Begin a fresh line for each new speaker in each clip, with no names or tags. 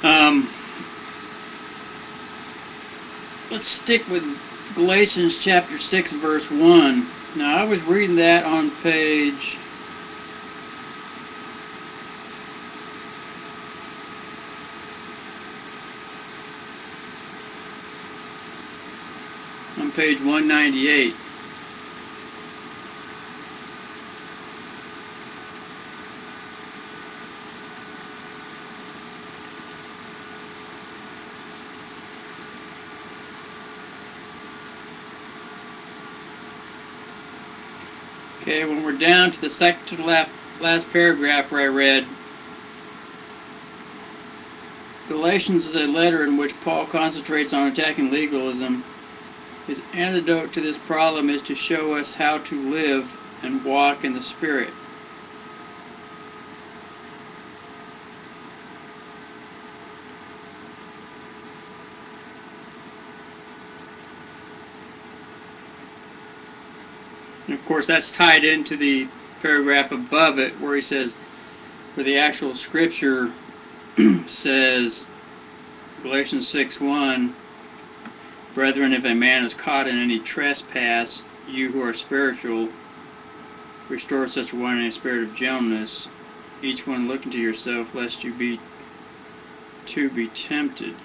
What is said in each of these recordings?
Um, let's stick with Galatians chapter 6, verse 1. Now, I was reading that on page 198. Okay, when we're down to the second to the last paragraph where I read, Galatians is a letter in which Paul concentrates on attacking legalism. His antidote to this problem is to show us how to live and walk in the Spirit. And of course that's tied into the paragraph above it where he says, where the actual scripture says, Galatians 6:1, Brethren, if a man is caught in any trespass, you who are spiritual, restore such a one in a spirit of gentleness, each one looking to yourself, lest you be tempted.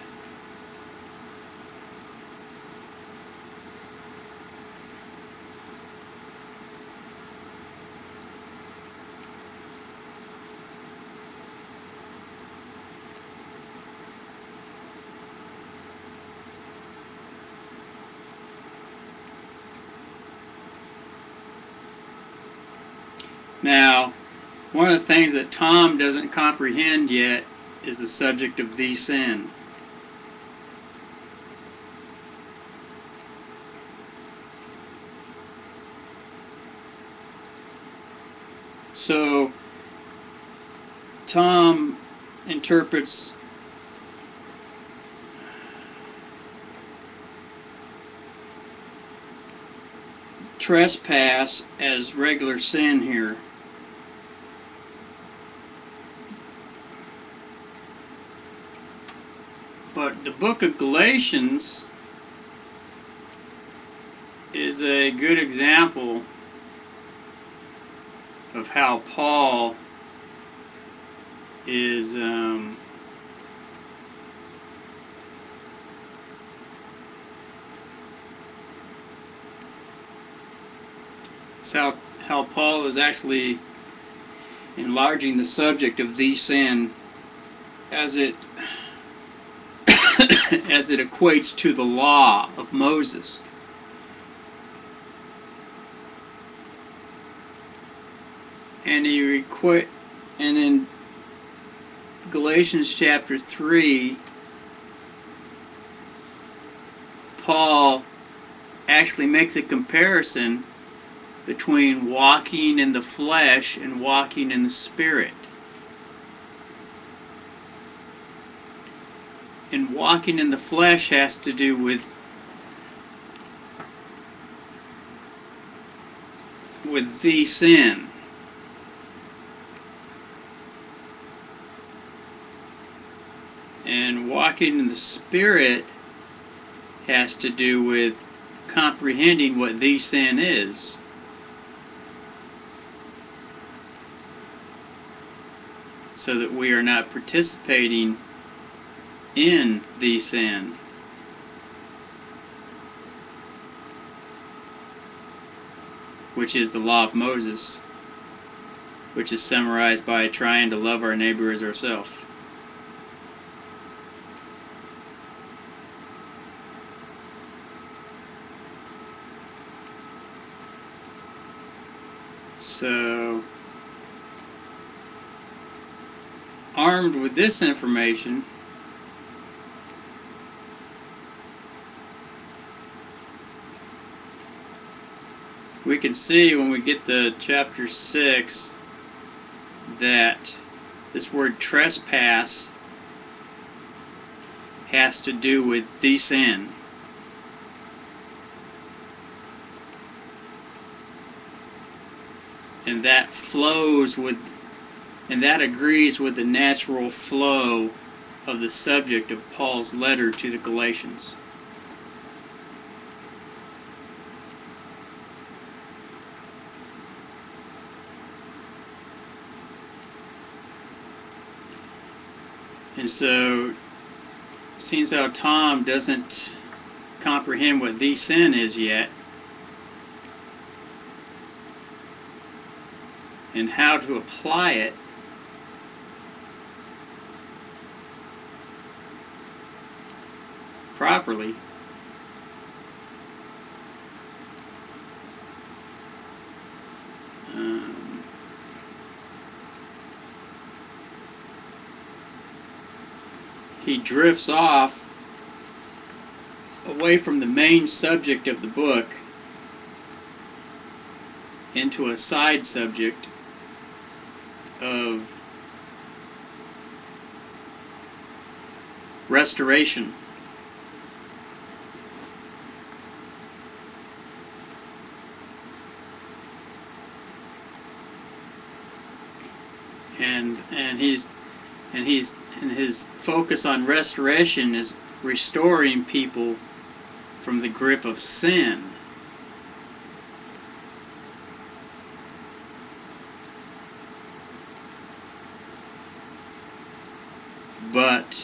Now, one of the things that Tom doesn't comprehend yet is the subject of the sin. So, Tom interprets trespass as regular sin here. But the book of Galatians is a good example of how Paul is how Paul is actually enlarging the subject of the sin as it as it equates to the law of Moses. And in Galatians chapter 3, Paul actually makes a comparison between walking in the flesh and walking in the Spirit. And walking in the flesh has to do with the sin. And walking in the Spirit has to do with comprehending what the sin is. So that we are not participating in the sin. Which is the law of Moses, which is summarized by trying to love our neighbor as ourselves. So, armed with this information, we can see when we get to chapter 6 that this word trespass has to do with the sin. And that flows with, and that agrees with the natural flow of the subject of Paul's letter to the Galatians. And so, seeing how Tom doesn't comprehend what the sin is yet, and how to apply it, properly, he drifts off away from the main subject of the book into a side subject of restoration. And his focus on restoration is restoring people from the grip of sin. But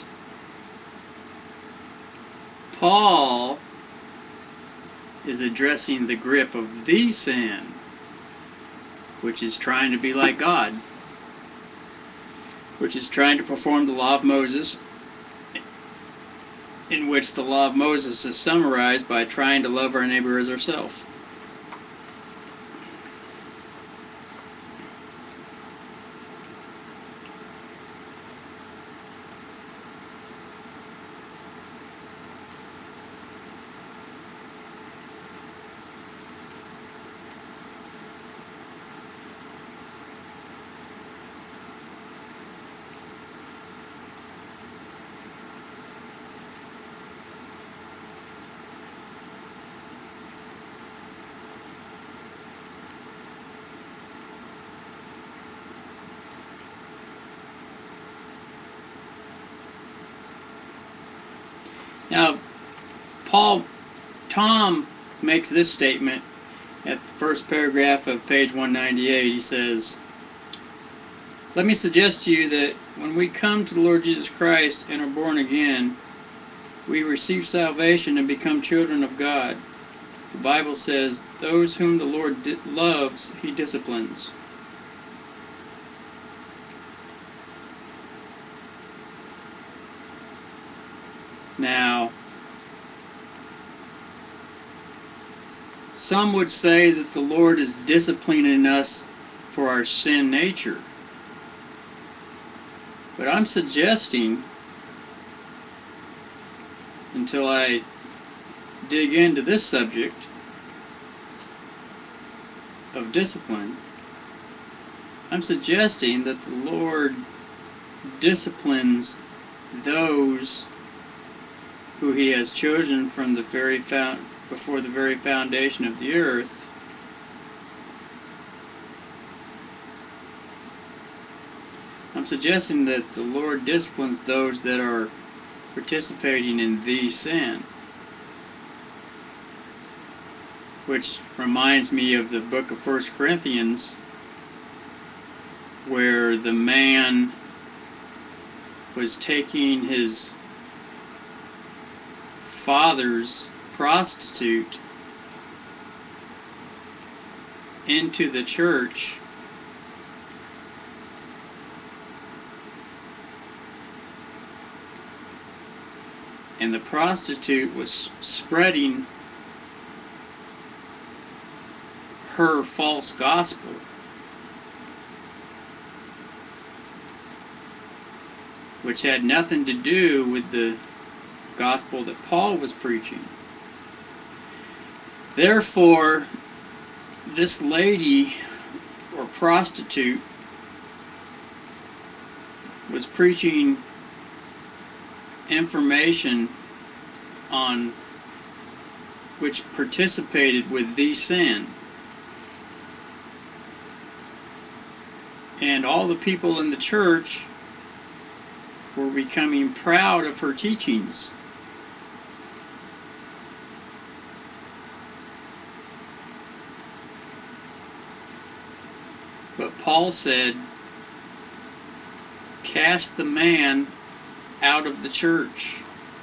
Paul is addressing the grip of the sin, which is trying to be like God, which is trying to perform the law of Moses, in which the law of Moses is summarized by trying to love our neighbor as ourselves. Now, Tom makes this statement at the first paragraph of page 198. He says, "Let me suggest to you that when we come to the Lord Jesus Christ and are born again, we receive salvation and become children of God. The Bible says, those whom the Lord loves, he disciplines." Now, some would say that the Lord is disciplining us for our sin nature. But I'm suggesting, until I dig into this subject of discipline, I'm suggesting that the Lord disciplines those who he has chosen from the very before the very foundation of the earth, I'm suggesting that the Lord disciplines those that are participating in the sin. Which reminds me of the book of 1 Corinthians, where the man was taking his father's prostitute into the church and the prostitute was spreading her false gospel. Which had nothing to do with the gospel that Paul was preaching. Therefore, this lady or prostitute was preaching information on which participated with the sin. And all the people in the church were becoming proud of her teachings. But Paul said, cast the man out of the church.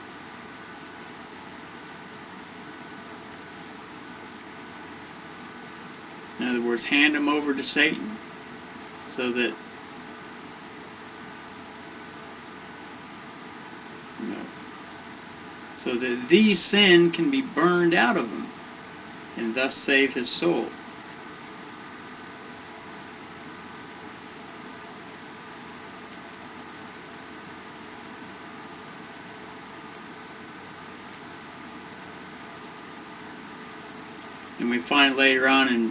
In other words, hand him over to Satan so that the sin can be burned out of him and thus save his soul. And we find later on in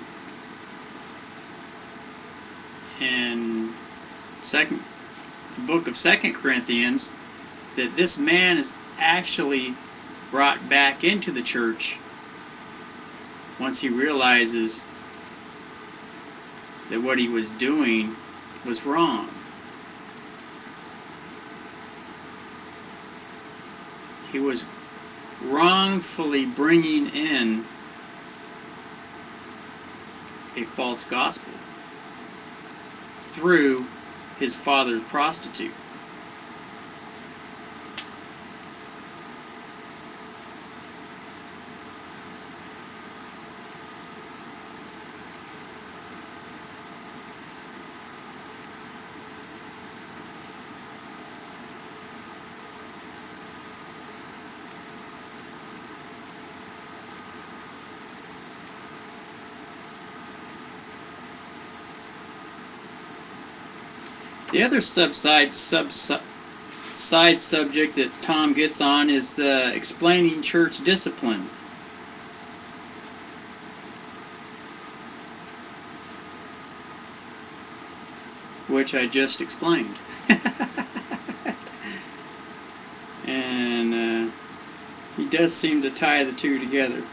the book of 2 Corinthians that this man is actually brought back into the church once he realizes that what he was doing was wrong. He was wrongfully bringing in a false gospel through his father's prostitute. The other side subject that Tom gets on is explaining church discipline. Which I just explained. And he does seem to tie the two together.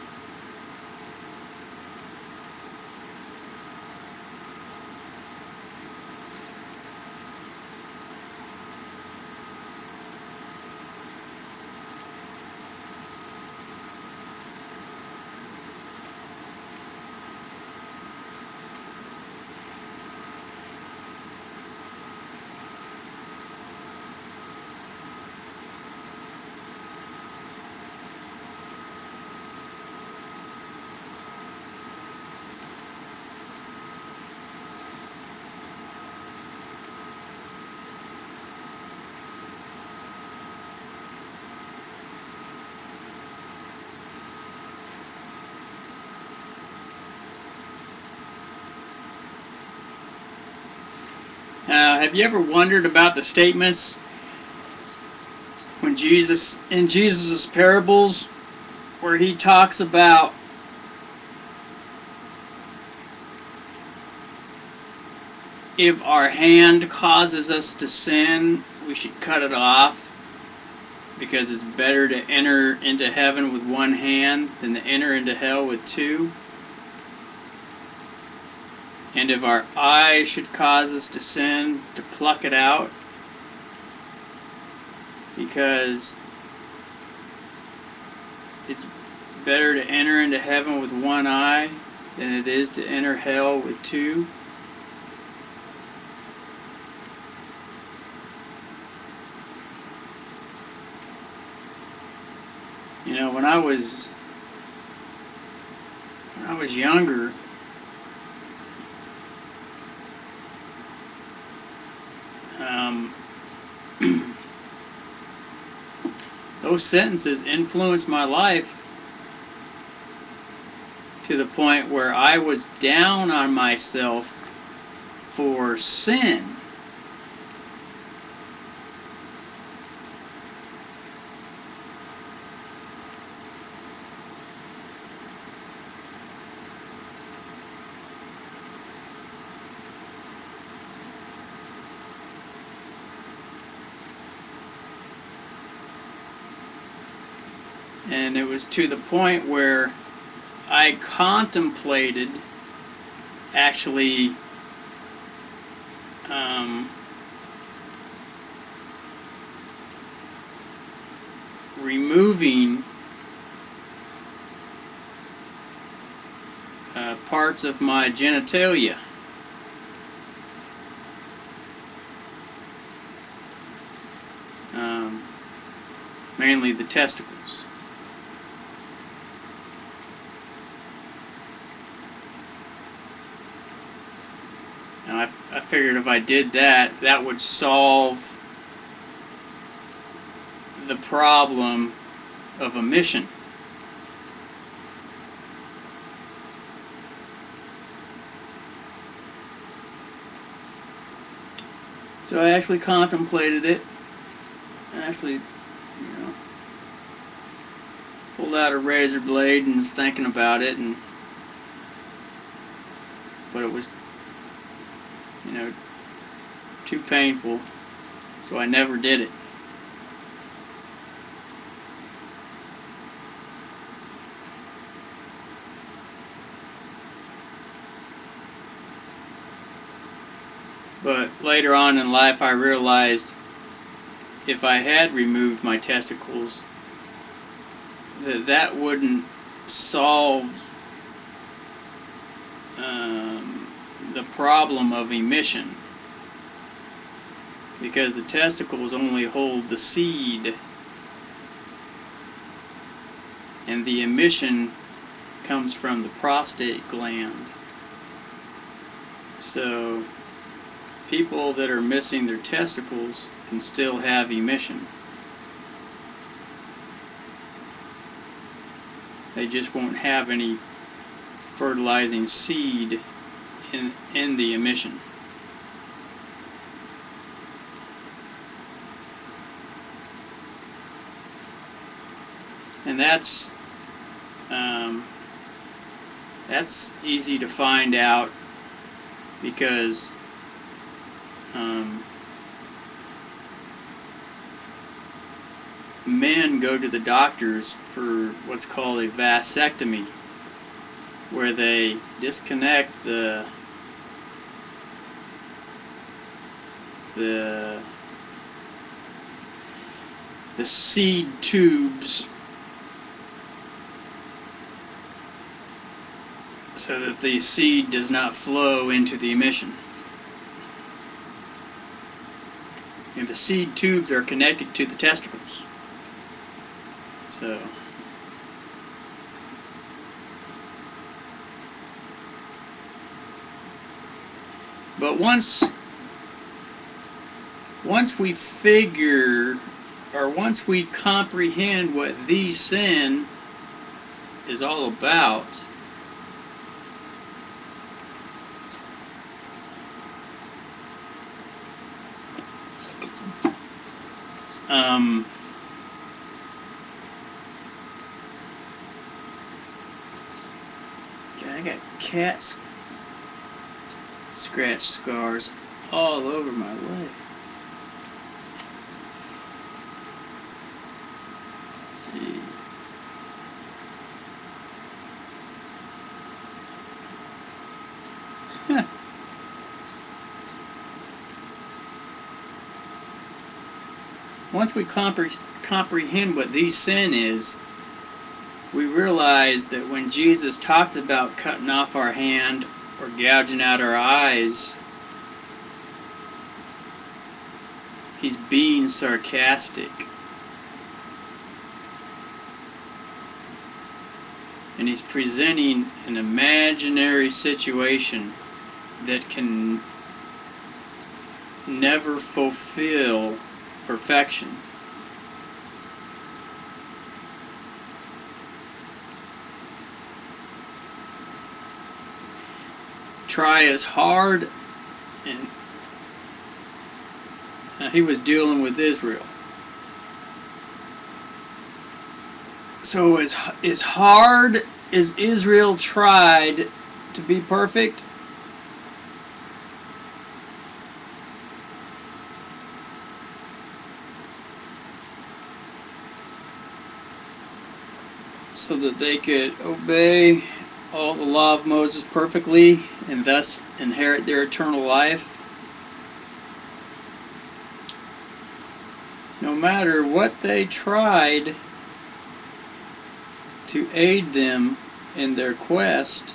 Have you ever wondered about the statements when in Jesus' parables, where he talks about if our hand causes us to sin, we should cut it off, because it's better to enter into heaven with one hand than to enter into hell with two? And if our eye should cause us to sin, to pluck it out, because it's better to enter into heaven with one eye than it is to enter hell with two. You know, when I was younger, those sentences influenced my life to the point where I was down on myself for sin. And it was to the point where I contemplated actually removing parts of my genitalia. Mainly the testicles. And I figured if I did that, that would solve the problem of emission. So I actually contemplated it. I actually, pulled out a razor blade and was thinking about it, but it was, too painful, so I never did it. But later on in life I realized if I had removed my testicles, that wouldn't solve the problem of emission, because the testicles only hold the seed and the emission comes from the prostate gland. So people that are missing their testicles can still have emission. They just won't have any fertilizing seed in the emission. And that's easy to find out because men go to the doctors for what's called a vasectomy, where they disconnect the seed tubes so that the seed does not flow into the emission. And the seed tubes are connected to the testicles. So but once we figure, or once we comprehend what the sin is all about, I got cat scratch scars all over my leg. Jeez. Once we comprehend what the sin is, we realize that when Jesus talks about cutting off our hand or gouging out our eyes, he's being sarcastic. And he's presenting an imaginary situation that can never fulfill perfection. Try as hard, and he was dealing with Israel. So as hard as Israel tried to be perfect, so that they could obey all the law of Moses perfectly and thus inherit their eternal life, no matter what they tried to aid them in their quest,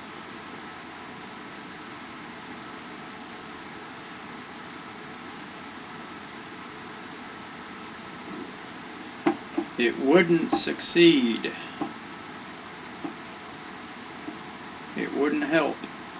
it wouldn't succeed. It wouldn't help.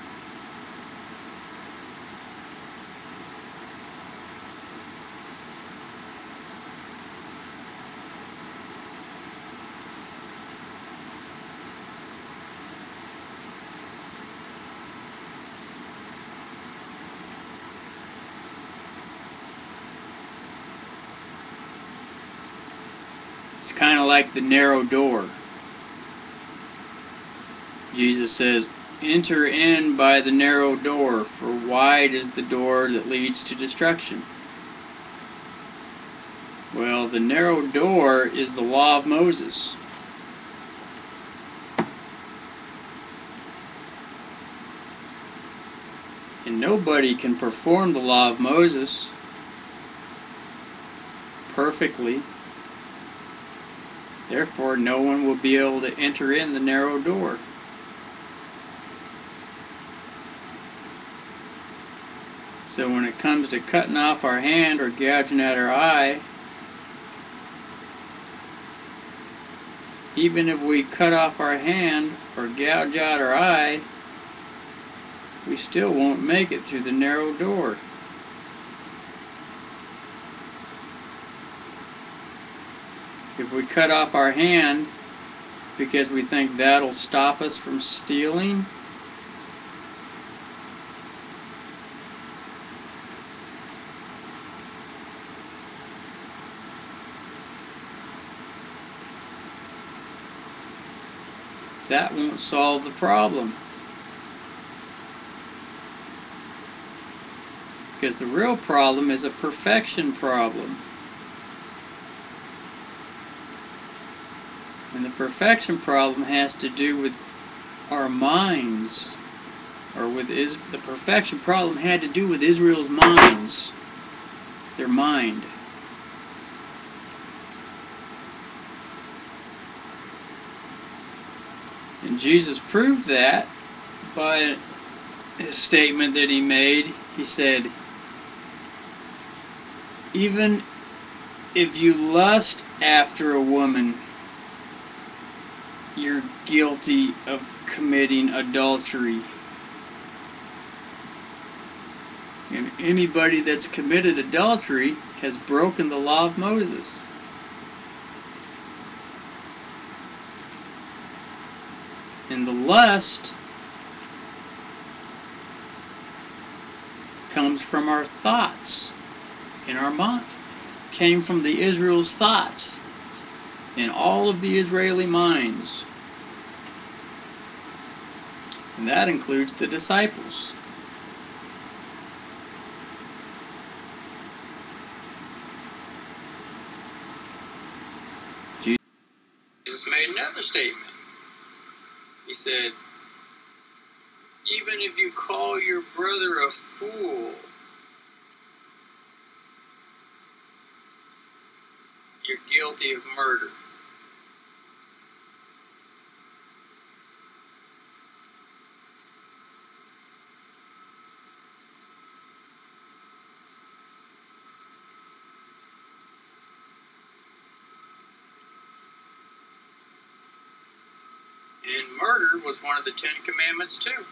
It's kind of like the narrow door. Jesus says, "Enter in by the narrow door, for wide is the door that leads to destruction." Well, the narrow door is the law of Moses. And nobody can perform the law of Moses perfectly. Therefore, no one will be able to enter in the narrow door. So when it comes to cutting off our hand or gouging out our eye, even if we cut off our hand or gouge out our eye, we still won't make it through the narrow door. If we cut off our hand because we think that'll stop us from stealing, that won't solve the problem. Because the real problem is a perfection problem. And the perfection problem has to do with our minds, or with the perfection problem had to do with Israel's minds, their mind. And Jesus proved that by his statement that he made. He said, "Even if you lust after a woman, you're guilty of committing adultery." And anybody that's committed adultery has broken the law of Moses. And the lust comes from our thoughts in our mind. Came from the Israel's thoughts in all of the Israeli minds. And that includes the disciples. Jesus made another statement. He said, "Even if you call your brother a fool, you're guilty of murder." And murder was one of the 10 Commandments too.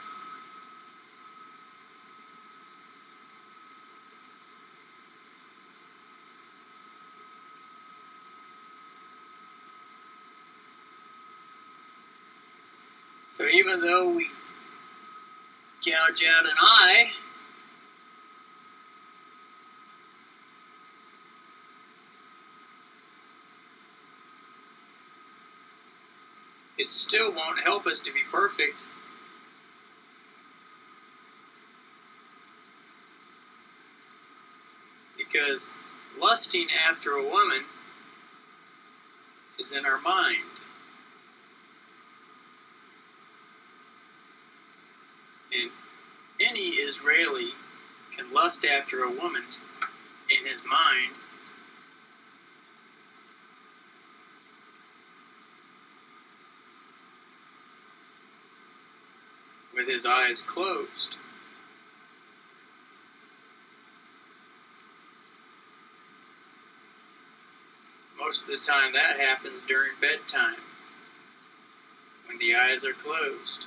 So even though we gouge out an eye, it still won't help us to be perfect. Because lusting after a woman is in our mind. And any Israeli can lust after a woman in his mind with his eyes closed. Most of the time that happens during bedtime, when the eyes are closed.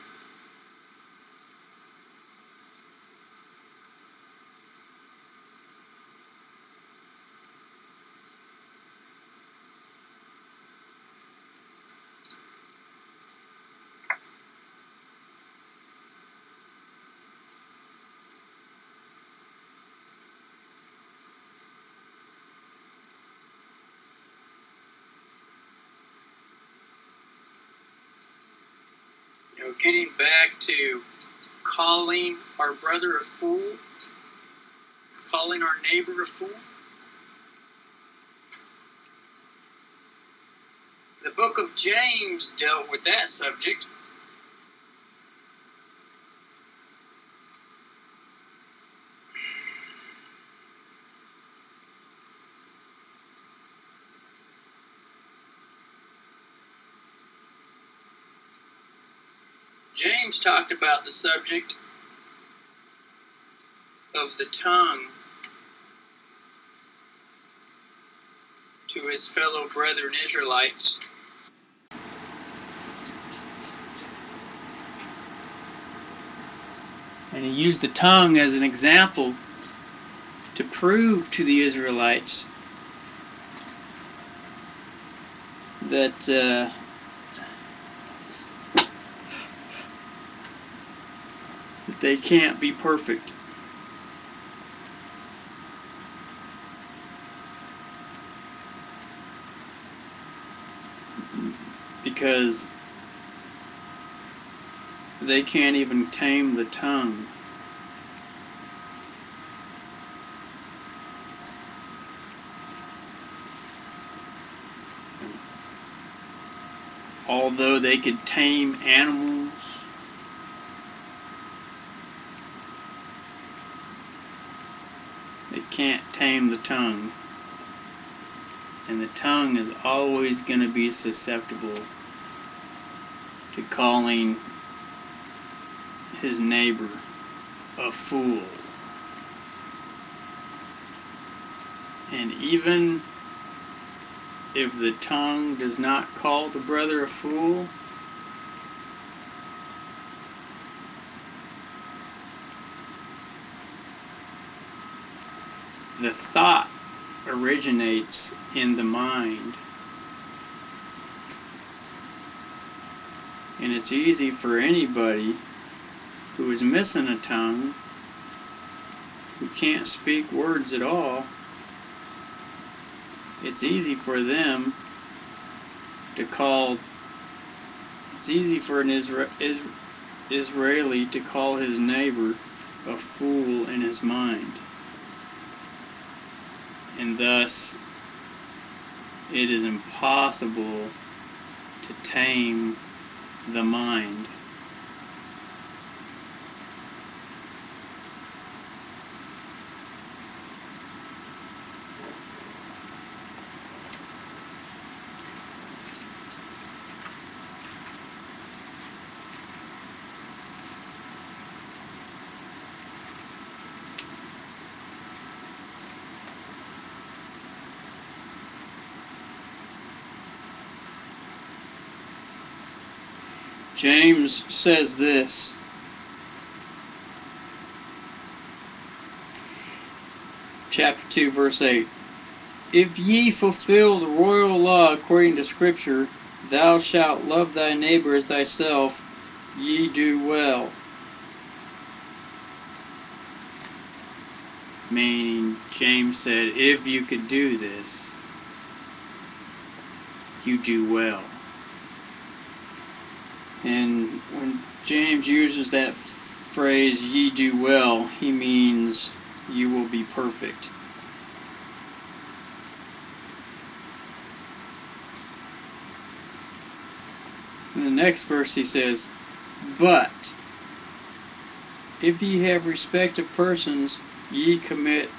Getting back to calling our brother a fool, calling our neighbor a fool. The book of James dealt with that subject. James talked about the subject of the tongue to his fellow brethren Israelites. And he used the tongue as an example to prove to the Israelites that they can't be perfect. Because they can't even tame the tongue. Although they could tame animals, they can't tame the tongue. And the tongue is always going to be susceptible to calling his neighbor a fool. And even if the tongue does not call the brother a fool, the thought originates in the mind. And it's easy for anybody who is missing a tongue, who can't speak words at all, it's easy for them to call, it's easy for an Israeli to call his neighbor a fool in his mind. And thus, it is impossible to tame the mind. James says this, chapter 2, verse 8, "If ye fulfill the royal law according to Scripture, thou shalt love thy neighbor as thyself, ye do well." Meaning, James said, if you could do this, you do well. And when James uses that phrase, ye do well, he means you will be perfect. In the next verse he says, "But if ye have respect of persons, ye commit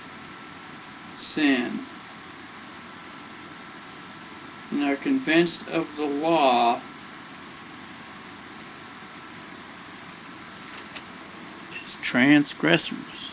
sin, and are convinced of the law, as transgressors.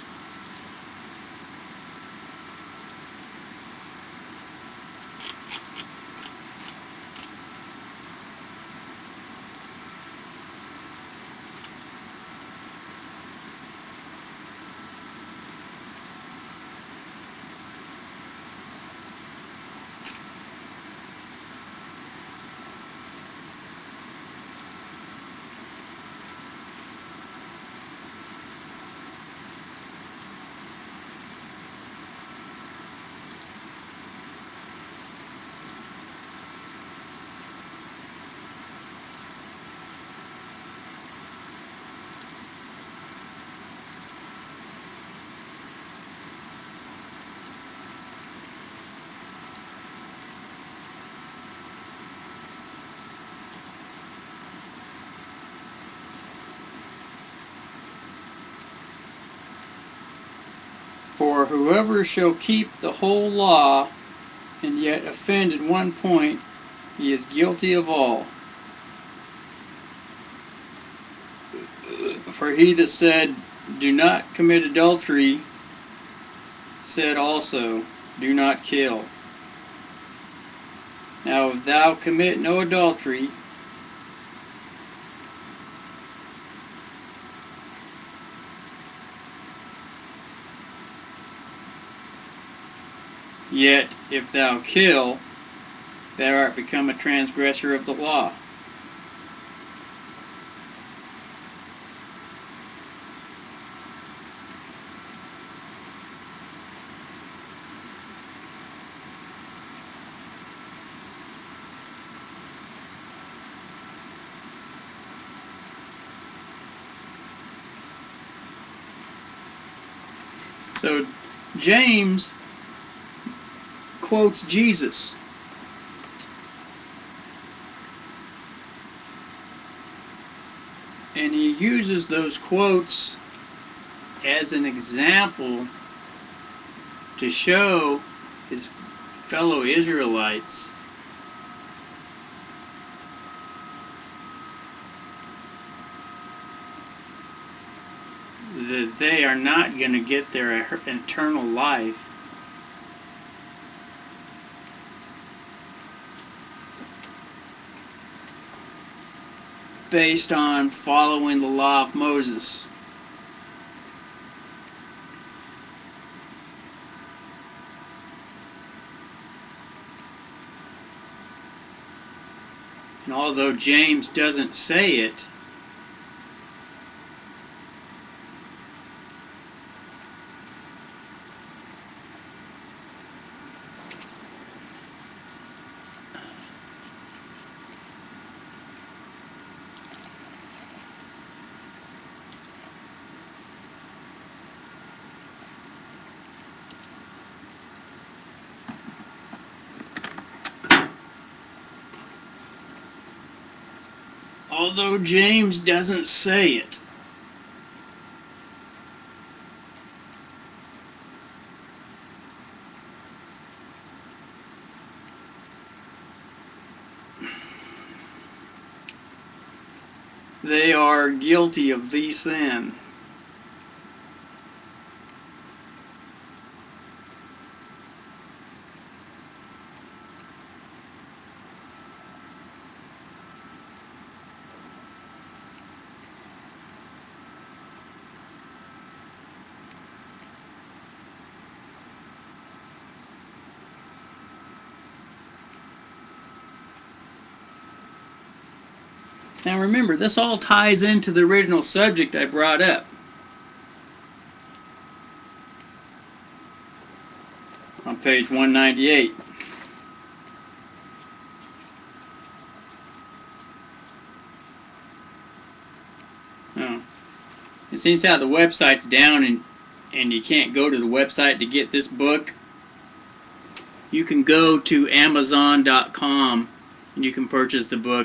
For whoever shall keep the whole law, and yet offend at one point, he is guilty of all. For he that said, do not commit adultery, said also, do not kill. Now if thou commit no adultery, yet if thou kill, thou art become a transgressor of the law. So James quotes Jesus. And he uses those quotes as an example to show his fellow Israelites that they are not going to get their eternal life based on following the law of Moses. And although James doesn't say it, they are guilty of the sin. Now remember, this all ties into the original subject I brought up. On page 198. Oh. It seems how the website's down and you can't go to the website to get this book. You can go to Amazon.com and you can purchase the book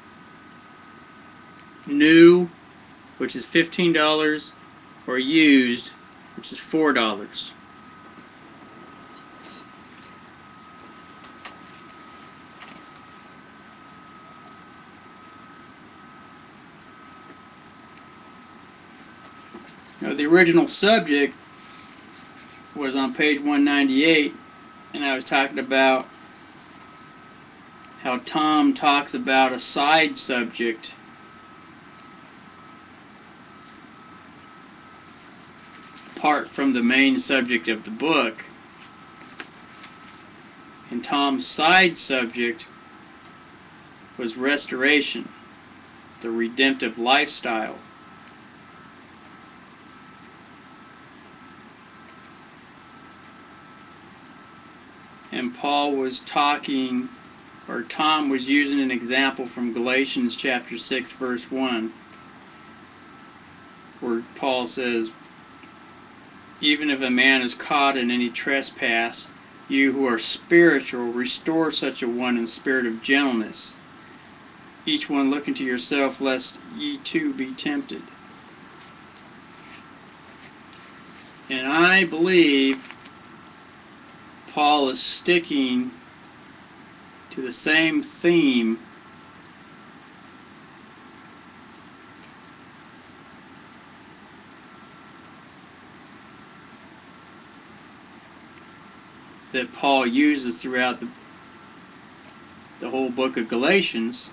new, which is $15, or used, which is $4. Now, the original subject was on page 198, and I was talking about how Tom talks about a side subject apart from the main subject of the book. And Tom's side subject was restoration, the redemptive lifestyle. And Paul was talking, or Tom was using an example from Galatians chapter 6, verse 1, where Paul says, even if a man is caught in any trespass, you who are spiritual, restore such a one in spirit of gentleness, each one looking to yourself, lest ye too be tempted. And I believe Paul is sticking to the same theme that Paul uses throughout the whole book of Galatians,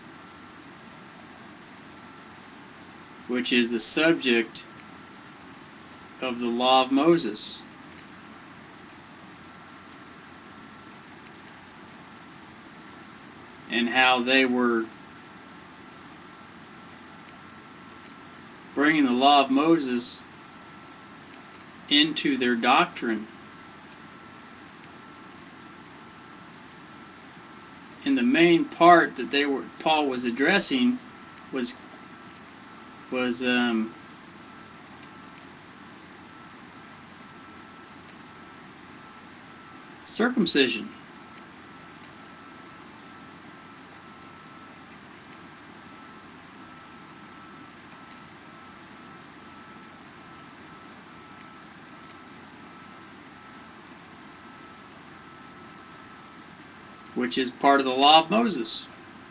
which is the subject of the law of Moses. And how they were bringing the law of Moses into their doctrine. And the main part that Paul was addressing was circumcision. Which is part of the law of Moses.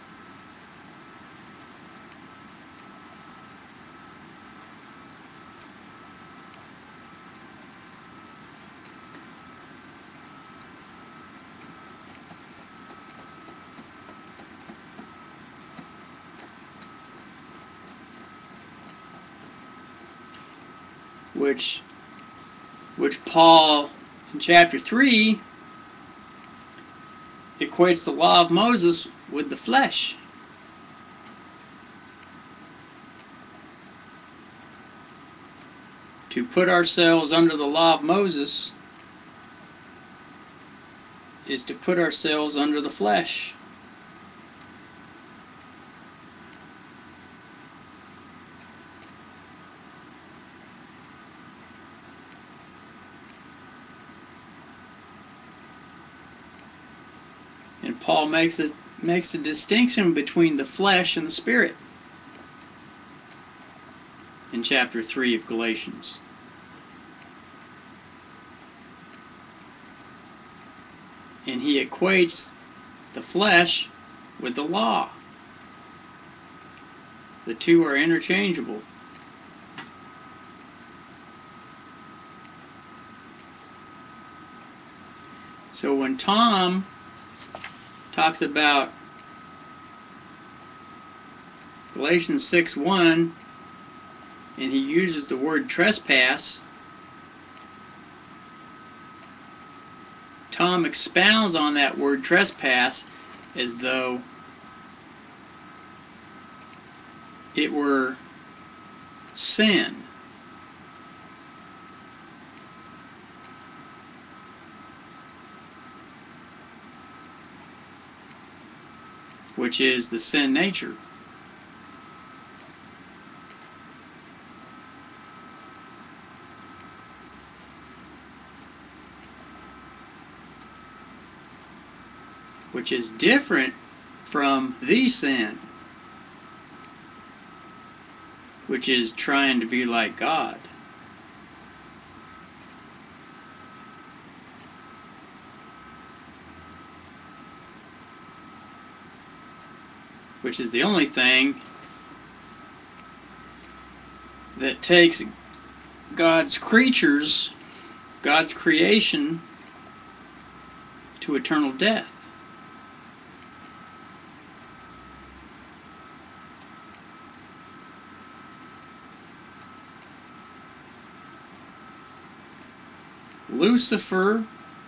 Which Paul in chapter 3 equates the law of Moses with the flesh. To put ourselves under the law of Moses is to put ourselves under the flesh. And Paul makes a distinction between the flesh and the spirit in chapter 3 of Galatians. And he equates the flesh with the law. The two are interchangeable. So when Tom talks about Galatians 6:1, and he uses the word trespass, Tom expounds on that word trespass as though it were sin. Which is the sin nature. Which is different from the sin, which is trying to be like God. Which is the only thing that takes God's creatures, God's creation, to eternal death. Lucifer,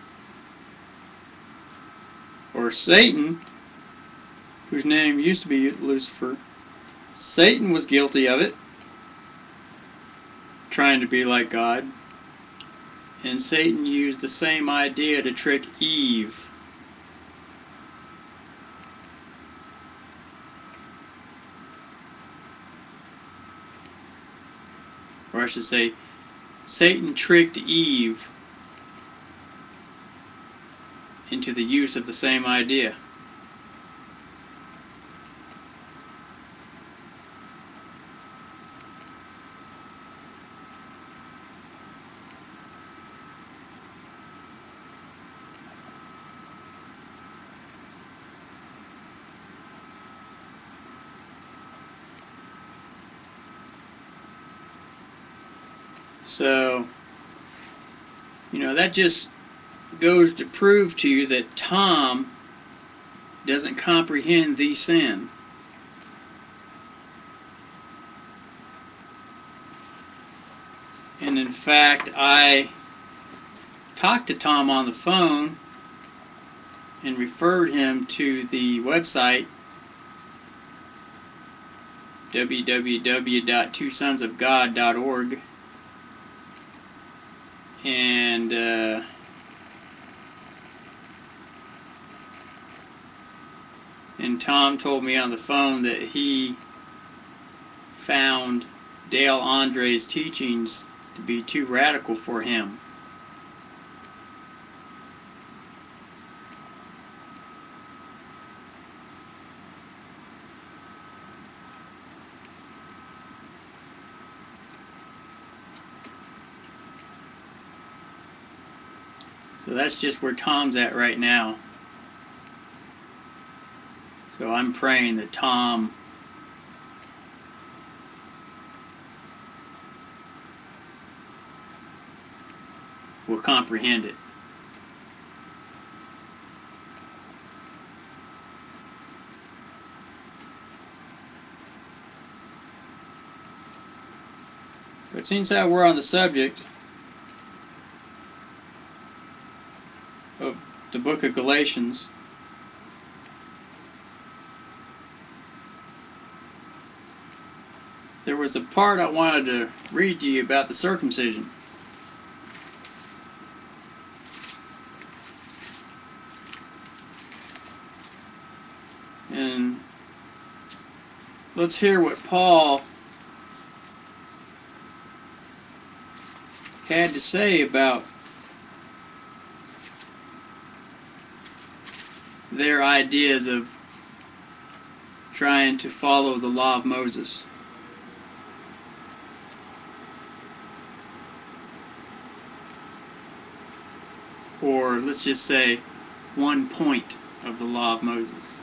or Satan, whose name used to be Lucifer, Satan was guilty of it, trying to be like God. And Satan used the same idea to trick Eve. Or I should say, Satan tricked Eve into the use of the same idea. So, that just goes to prove to you that Tom doesn't comprehend the sin. And in fact, I talked to Tom on the phone and referred him to the website www.twosonsofgod.org. And Tom told me on the phone that he found Dale Andre's teachings to be too radical for him. So that's just where Tom's at right now. So I'm praying that Tom will comprehend it. But since we're on the subject of the book of Galatians, there was a part I wanted to read to you about the circumcision. And let's hear what Paul had to say about their ideas of trying to follow the law of Moses. Or let's just say 1 point of the law of Moses.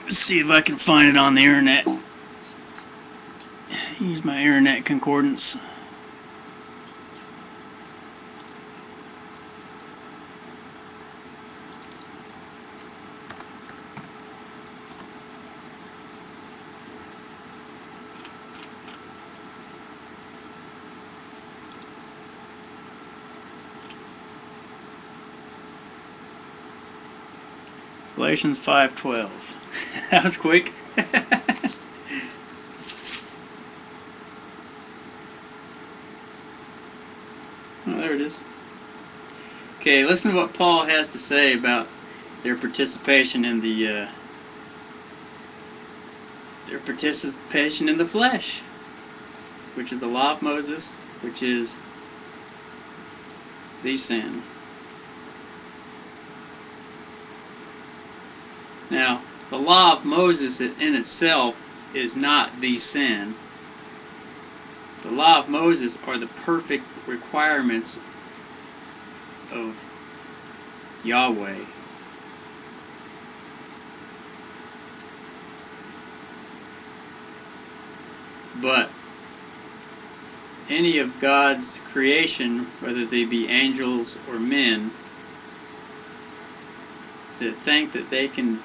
Let's see if I can find it on the internet. Use my internet concordance. Galatians 5:12. That was quick. Oh, there it is. Okay, listen to what Paul has to say about their participation in the flesh, which is the law of Moses, which is the sin. Now, the law of Moses in itself is not the sin. The law of Moses are the perfect requirements of Yahweh. But any of God's creation, whether they be angels or men, that think that they can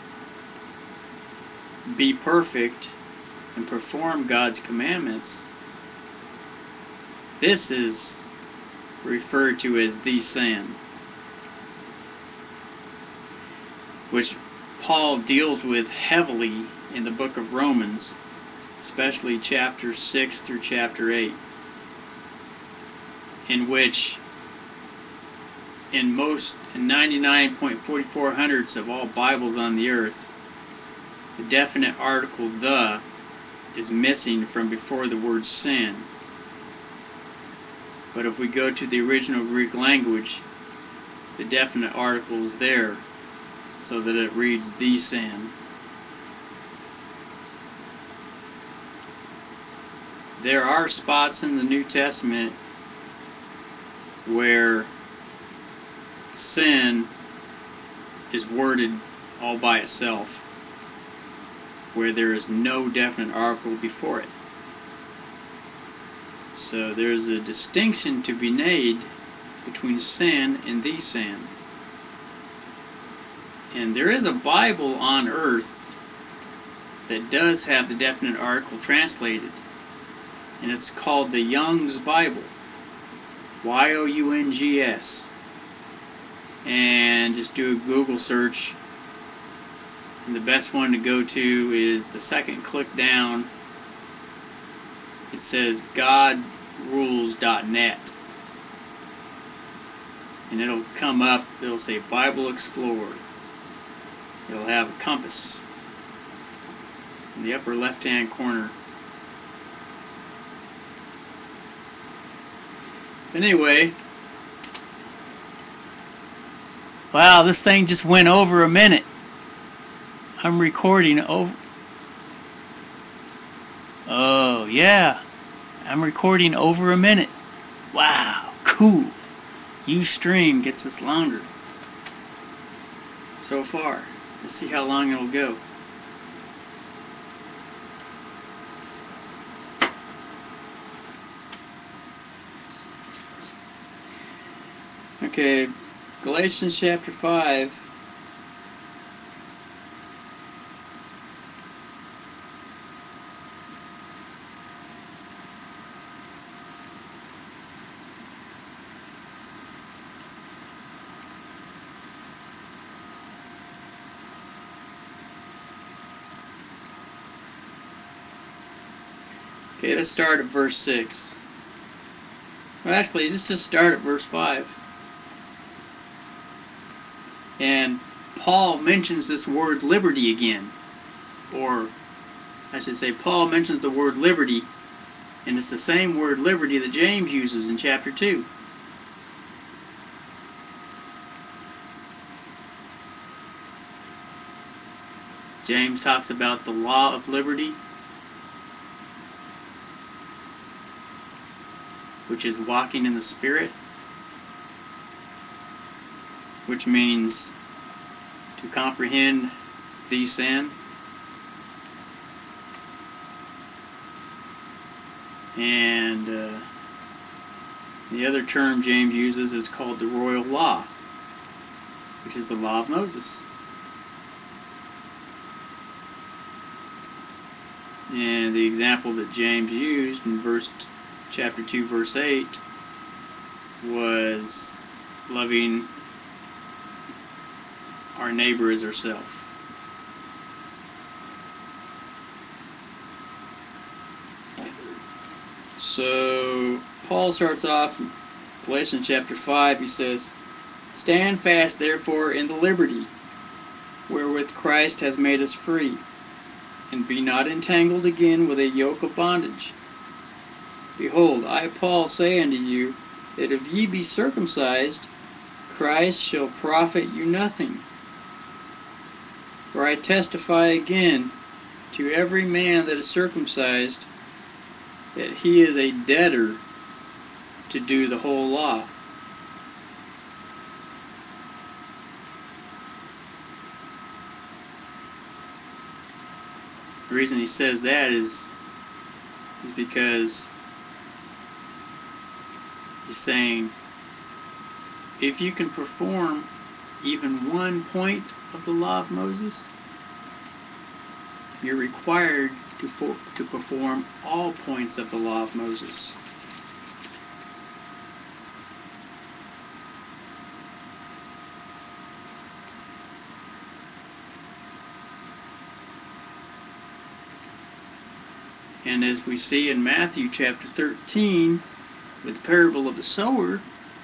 be perfect and perform God's commandments, this is referred to as the sin, which Paul deals with heavily in the book of Romans, especially chapter 6 through chapter 8, in which in 99.44 of all Bibles on the earth, the definite article "the" is missing from before the word sin. But if we go to the original Greek language, the definite article is there, so that it reads "the sin." There are spots in the New Testament where sin is worded all by itself, where there is no definite article before it. So there's a distinction to be made between sin and the sin. And there is a Bible on earth that does have the definite article translated, and it's called the Young's Bible, Youngs, and just do a Google search, and the best one to go to is the second click down. It says godrules.net, and it'll come up, it'll say Bible Explored. It'll have a compass in the upper left hand corner. Anyway, wow, this thing just went over a minute. I'm recording over. Oh, yeah. I'm recording over a minute. Wow, cool. Ustream gets us longer so far. Let's see how long it'll go. Okay, Galatians chapter 5. Okay, let's start at verse 6. Well, actually, let's just start at verse 5. And Paul mentions this word liberty again. Or, I should say, Paul mentions the word liberty, and it's the same word liberty that James uses in chapter 2. James talks about the law of liberty, which is walking in the Spirit, which means to comprehend the sin, And the other term James uses is called the royal law, which is the law of Moses. And the example that James used in chapter 2, verse 8 was loving our neighbor as ourselves. So Paul starts off in Galatians chapter 5. He says, "Stand fast therefore in the liberty wherewith Christ has made us free, and be not entangled again with a yoke of bondage. Behold, I Paul say unto you, that if ye be circumcised, Christ shall profit you nothing. For I testify again to every man that is circumcised, that he is a debtor to do the whole law." The reason he says that is because he's saying, if you can perform even one point of the law of Moses, you're required to perform all points of the law of Moses. And as we see in Matthew chapter 13, with the parable of the sower,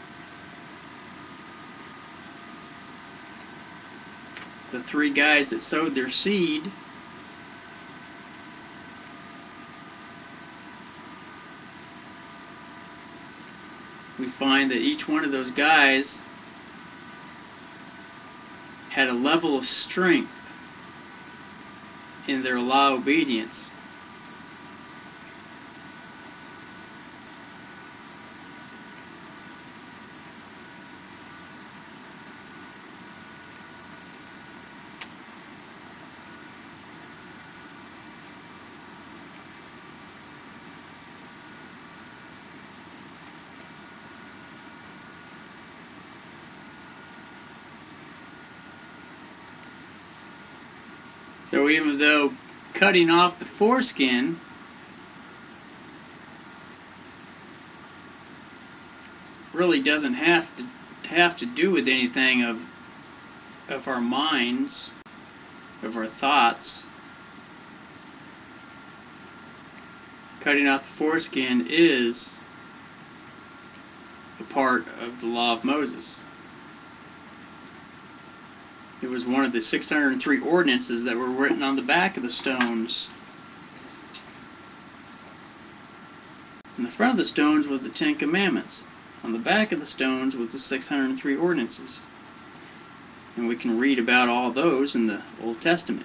the three guys that sowed their seed, we find that each one of those guys had a level of strength in their law obedience. So even though cutting off the foreskin really doesn't have to do with anything of our minds, of our thoughts, cutting off the foreskin is a part of the law of Moses. It was one of the 603 ordinances that were written on the back of the stones. In the front of the stones was the Ten Commandments. On the back of the stones was the 603 ordinances. And we can read about all those in the Old Testament.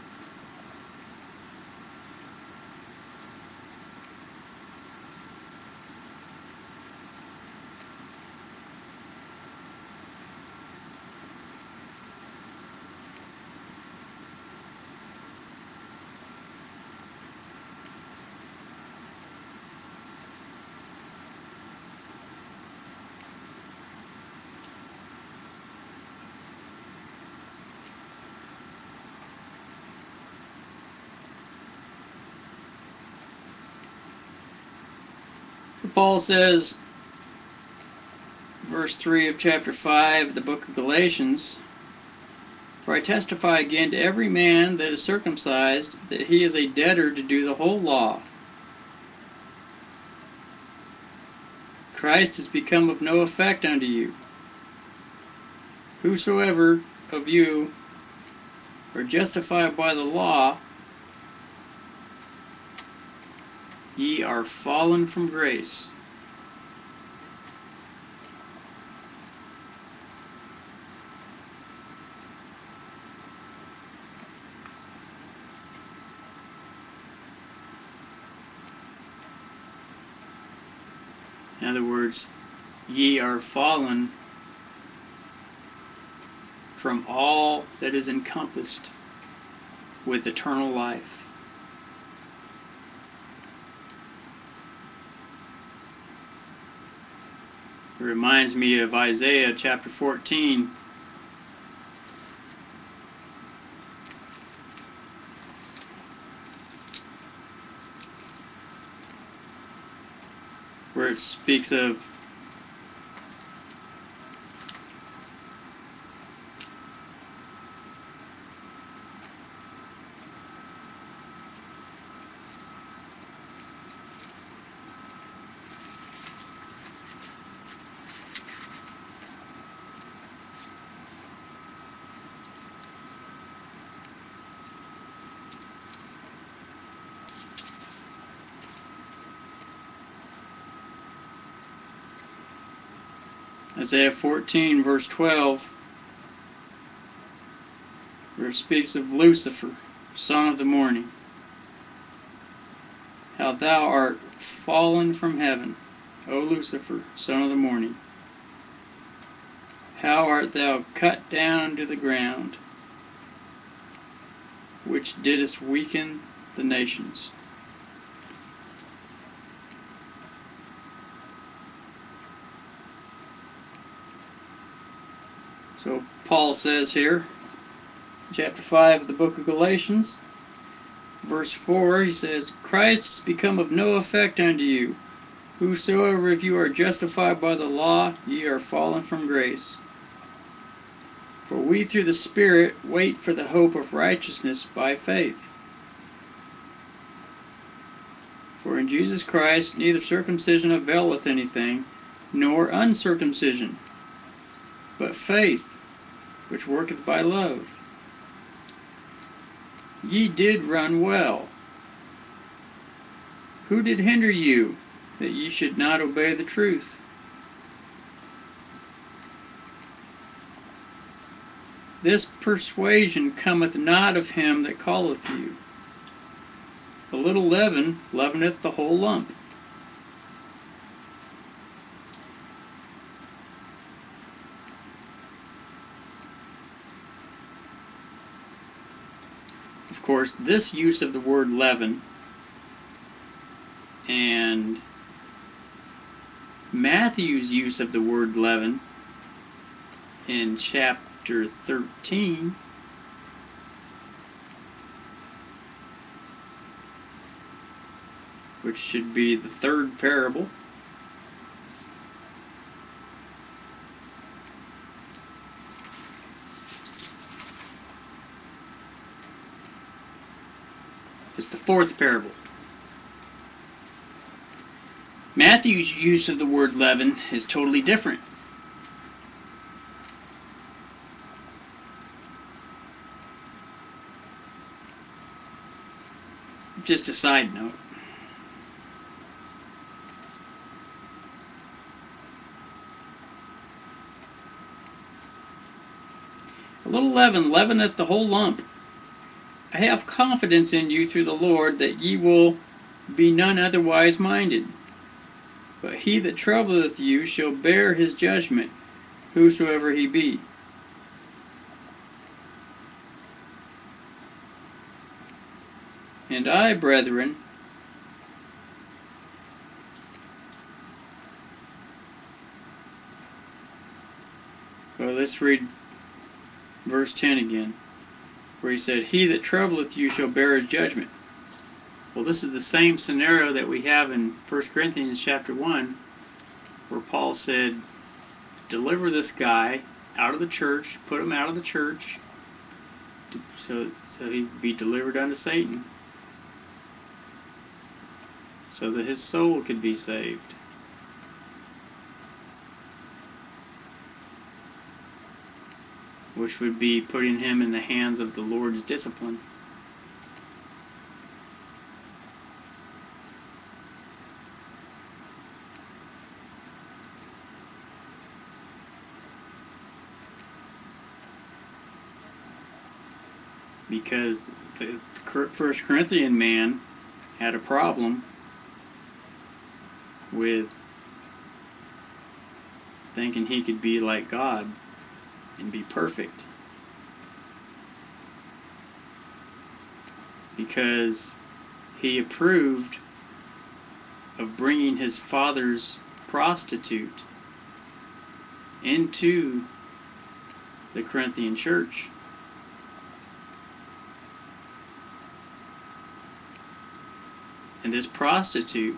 Paul says, verse 3 of chapter 5 of the book of Galatians, "For I testify again to every man that is circumcised, that he is a debtor to do the whole law. Christ is become of no effect unto you. Whosoever of you are justified by the law, ye are fallen from grace." In other words, ye are fallen from all that is encompassed with eternal life. It reminds me of Isaiah chapter 14. Where it speaks of Isaiah 14 verse 12, where it speaks of Lucifer, son of the morning. How thou art fallen from heaven, O Lucifer, son of the morning. How art thou cut down to the ground, which didst weaken the nations. So Paul says here, chapter 5 of the book of Galatians, verse 4, he says, Christ is become of no effect unto you. Whosoever if you are justified by the law, ye are fallen from grace. For we through the Spirit wait for the hope of righteousness by faith. For in Jesus Christ neither circumcision availeth anything, nor uncircumcision, but faith, which worketh by love. Ye did run well. Who did hinder you, that ye should not obey the truth? This persuasion cometh not of him that calleth you. A little leaven leaveneth the whole lump. Of course, this use of the word leaven and Matthew's use of the word leaven in chapter 13 which should be the third parable, it's the fourth parable. Matthew's use of the word leaven is totally different. Just a side note. A little leaven leaveneth the whole lump. I have confidence in you through the Lord that ye will be none otherwise minded. But he that troubleth you shall bear his judgment, whosoever he be. And I, brethren, well, let's read verse 10 again, where he said, he that troubleth you shall bear his judgment. Well, this is the same scenario that we have in 1 Corinthians chapter 1, where Paul said, deliver this guy out of the church, put him out of the church, so he'd be delivered unto Satan, so that his soul could be saved. Which would be putting him in the hands of the Lord's discipline. Because the First Corinthian man had a problem with thinking he could be like God and be perfect, because he approved of bringing his father's prostitute into the Corinthian church. And this prostitute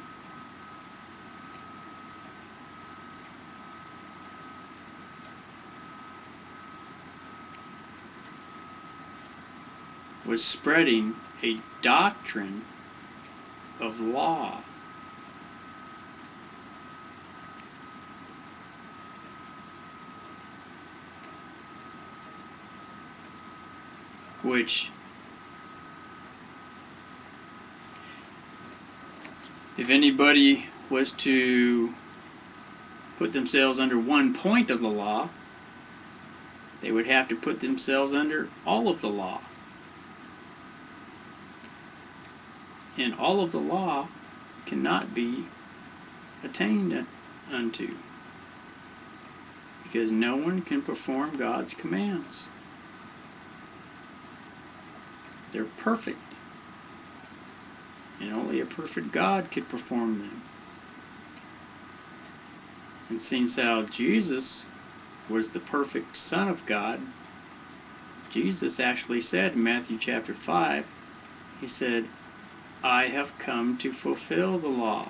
was spreading a doctrine of law. Which, if anybody was to put themselves under one point of the law, they would have to put themselves under all of the law. And all of the law cannot be attained unto, because no one can perform God's commands. They're perfect, and only a perfect God could perform them. And since how Jesus was the perfect Son of God, Jesus actually said in Matthew chapter 5, he said, I have come to fulfill the law.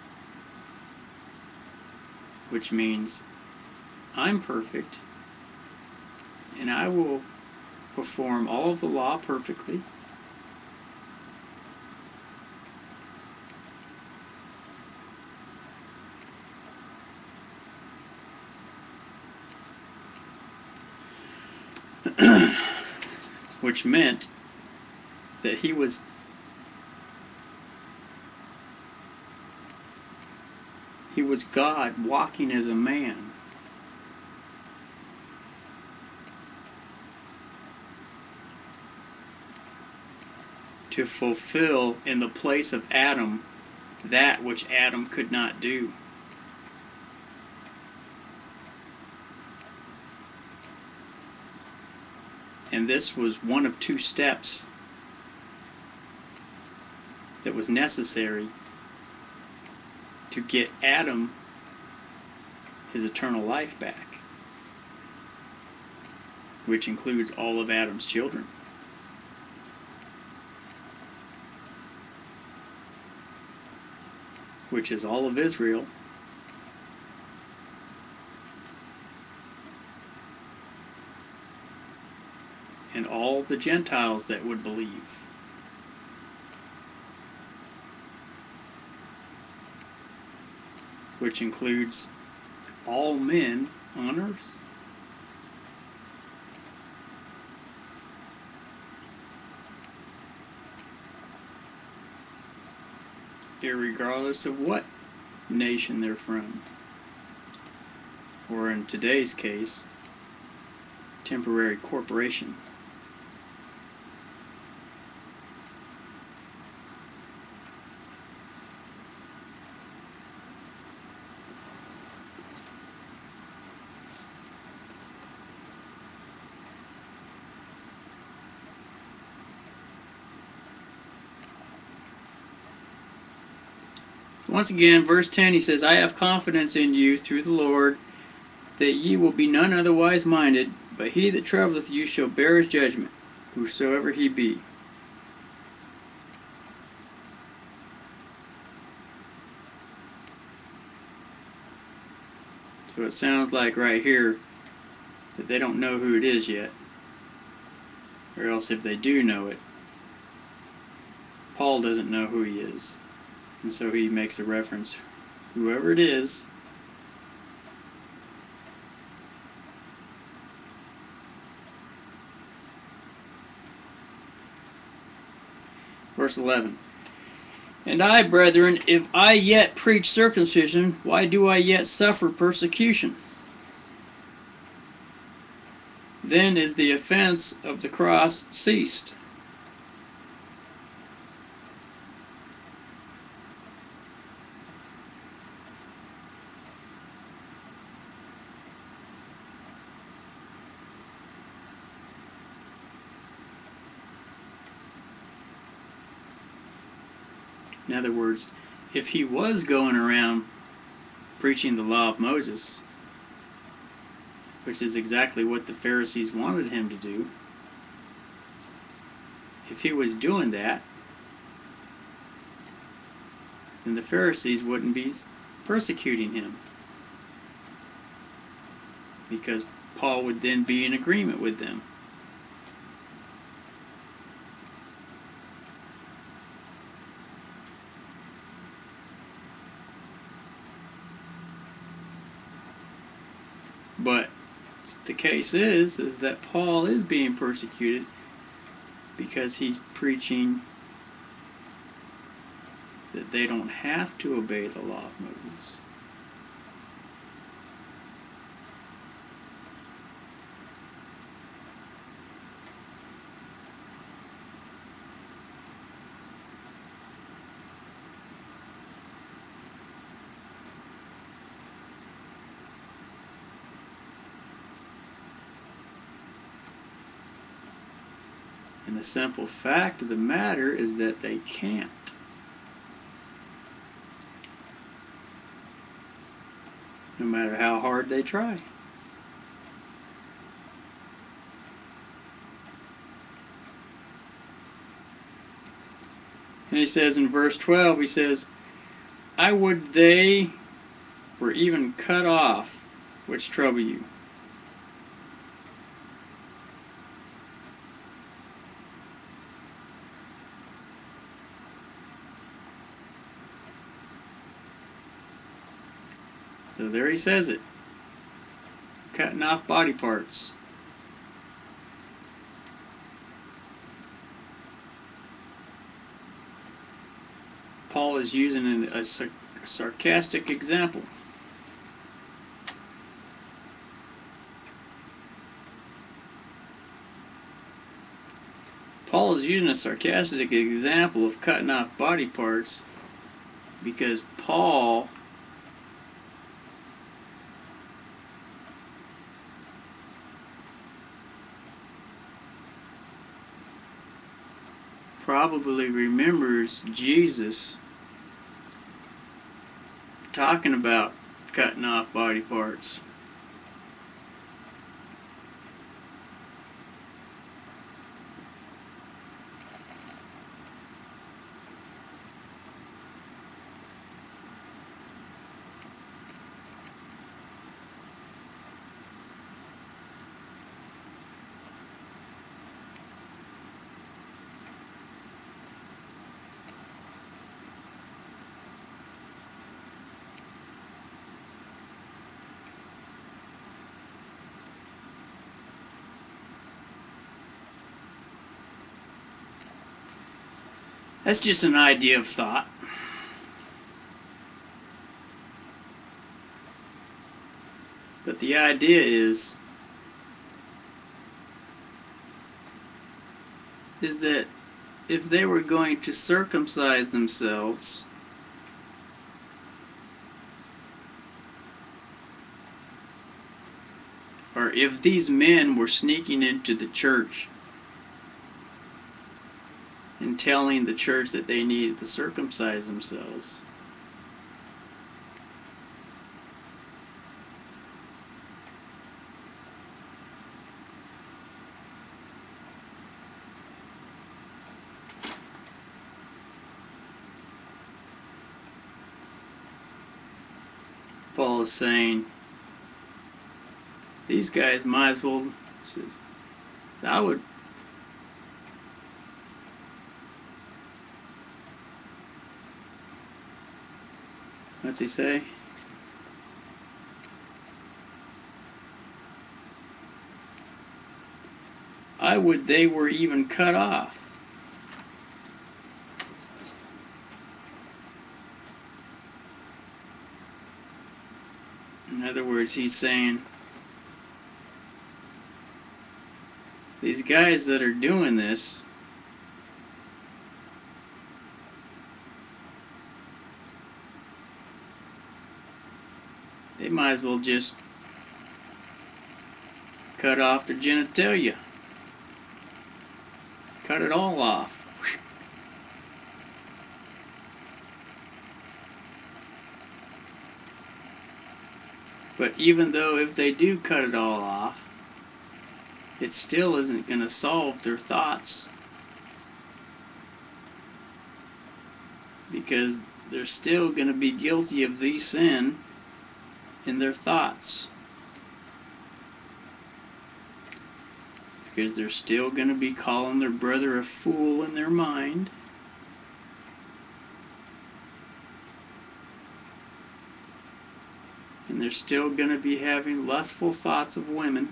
Which means I'm perfect, and I will perform all of the law perfectly. Which meant that he was God walking as a man. To fulfill in the place of Adam that which Adam could not do. And this was one of two steps that was necessary to get Adam his eternal life back, which includes all of Adam's children. Which is all of Israel, and all the Gentiles that would believe. Which includes all men on earth. Irregardless of what nation they're from, or in today's case, temporary corporation. Once again, verse 10, he says, I have confidence in you through the Lord, that ye will be none otherwise minded, but he that troubleth you shall bear his judgment, whosoever he be. So it sounds like right here that they don't know who it is yet. Or else if they do know it, Paul doesn't know who he is. And so he makes a reference, whoever it is, verse 11. And I, brethren, if I yet preach circumcision, why do I yet suffer persecution? Then is the offense of the cross ceased. In other words, if he was going around preaching the law of Moses, which is exactly what the Pharisees wanted him to do, if he was doing that, then the Pharisees wouldn't be persecuting him, because Paul would then be in agreement with them. But the case is that Paul is being persecuted because he's preaching that they don't have to obey the law of Moses. And the simple fact of the matter is that they can't. No matter how hard they try. And he says in verse 12, he says, I would they were even cut off, which trouble you. So there he says it. Cutting off body parts. Paul is using a sarcastic example. Paul is using a sarcastic example of cutting off body parts because Paul probably remembers Jesus talking about cutting off body parts. That's just an idea of thought. But the idea is that if they were going to circumcise themselves, or if these men were sneaking into the church and telling the church that they needed to circumcise themselves, Paul is saying these guys might as well, I would, what's he say? I would they were even cut off. In other words, he's saying these guys that are doing this, they might as well just cut off their genitalia. Cut it all off. But even though if they do cut it all off, it still isn't going to solve their thoughts. Because they're still going to be guilty of the sin in their thoughts. Because they're still going to be calling their brother a fool in their mind. And they're still going to be having lustful thoughts of women.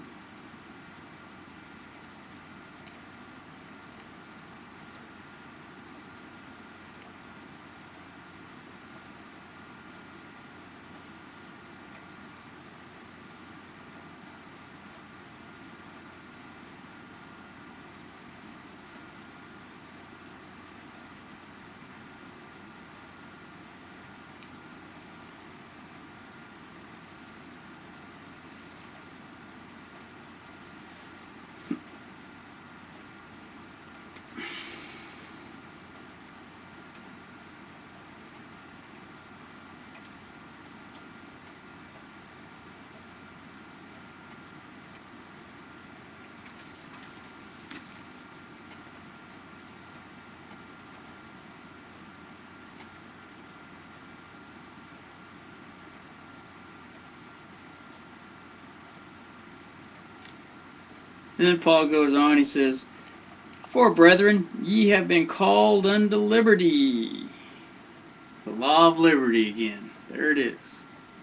And then Paul goes on, he says, "For brethren, ye have been called unto liberty." The law of liberty again. There it is.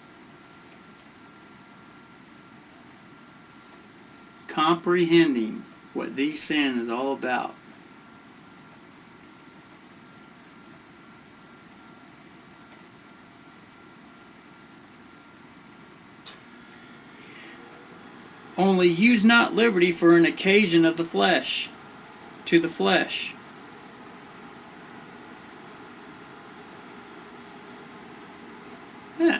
Comprehending what the sin is all about. Only use not liberty for an occasion of the flesh, to the flesh. Yeah.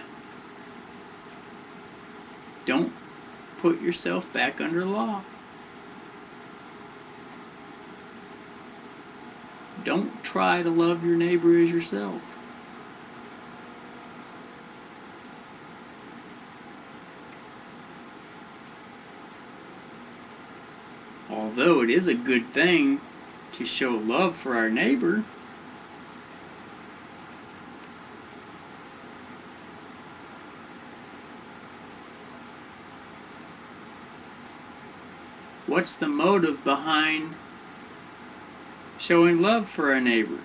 Don't put yourself back under law. Don't try to love your neighbor as yourself. Although it is a good thing to show love for our neighbor, what's the motive behind showing love for our neighbor?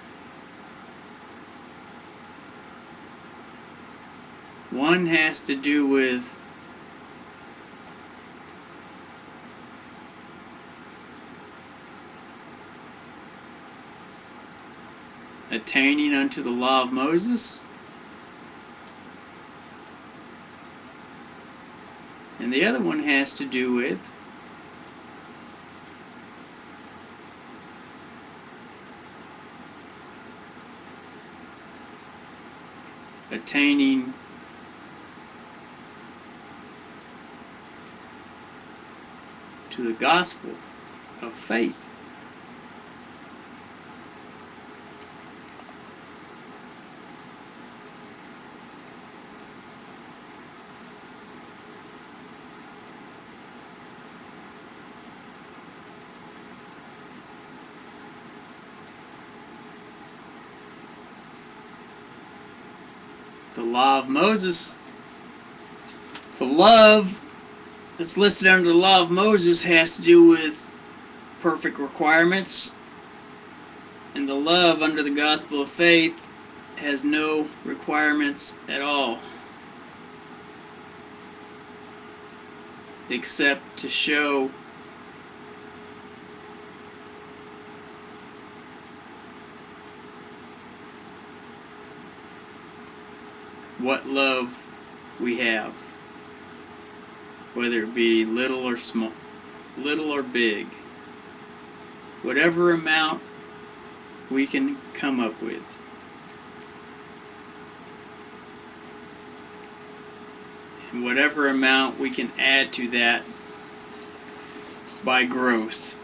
One has to do with attaining unto the law of Moses, and the other one has to do with attaining to the gospel of faith. The law of Moses, the love that's listed under the law of Moses has to do with perfect requirements, and the love under the gospel of faith has no requirements at all, except to show what love we have, whether it be little or small, little or big, whatever amount we can come up with. And whatever amount we can add to that by growth,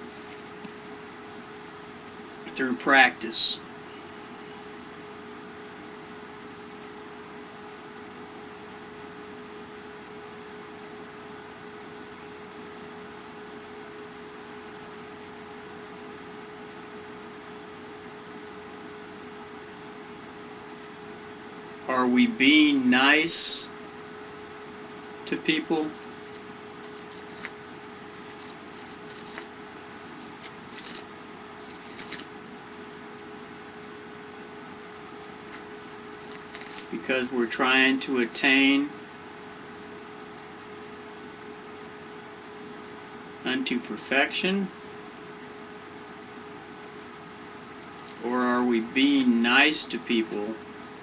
through practice. Are we being nice to people? Because we're trying to attain unto perfection? Or are we being nice to people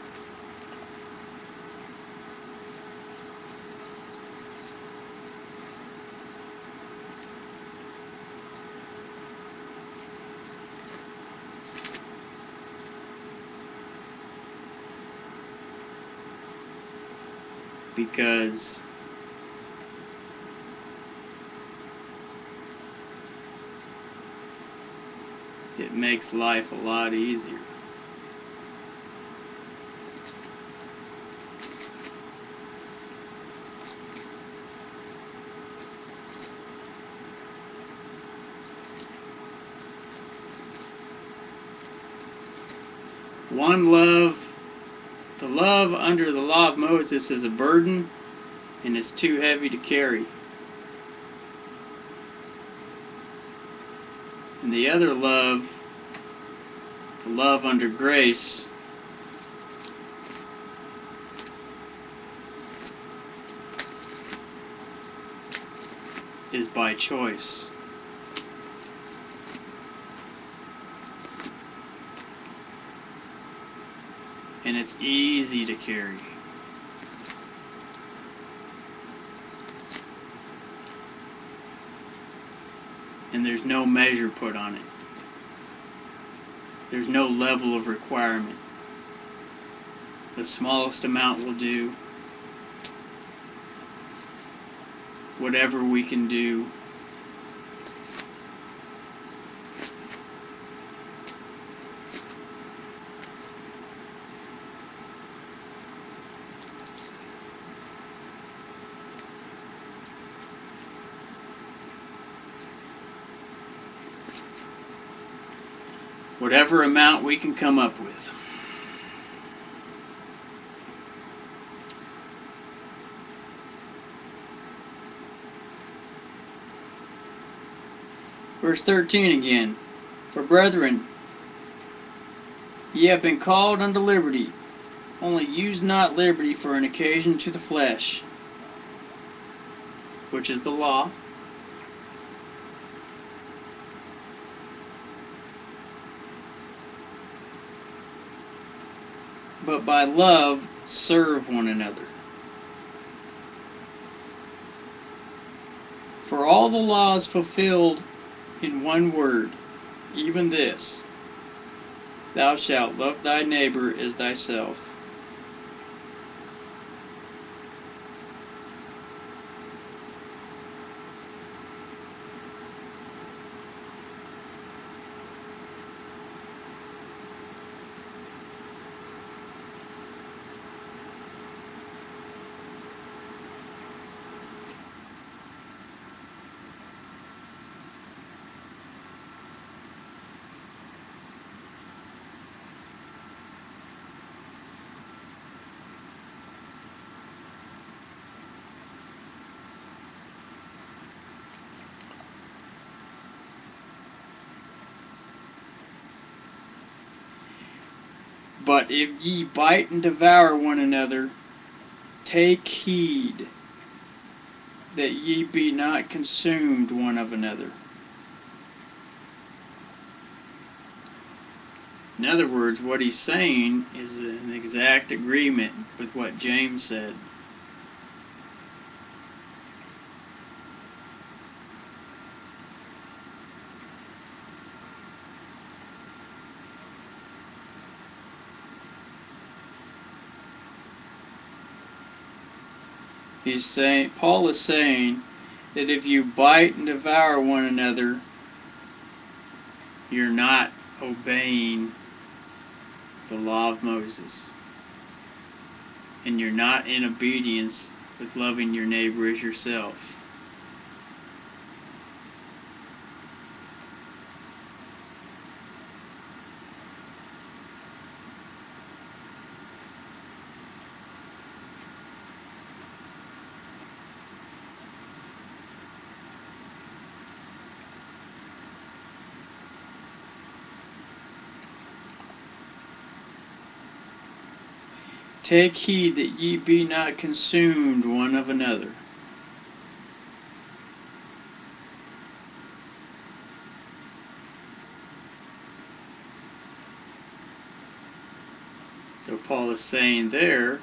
because it makes life a lot easier? One love, the love under the law of Moses is a burden and it's too heavy to carry. And the other love, the love under grace, is by choice. And it's easy to carry. And there's no measure put on it. There's no level of requirement. The smallest amount will do. Whatever we can do. Whatever amount we can come up with. Verse 13 again. For brethren, ye have been called unto liberty, only use not liberty for an occasion to the flesh, which is the law, but by love serve one another. For all the law is fulfilled in one word, even this: thou shalt love thy neighbor as thyself. But if ye bite and devour one another, take heed that ye be not consumed one of another. In other words, what he's saying is an exact agreement with what James said. Paul is saying that if you bite and devour one another, you're not obeying the law of Moses. And you're not in obedience with loving your neighbor as yourself. Take heed that ye be not consumed one of another. So Paul is saying there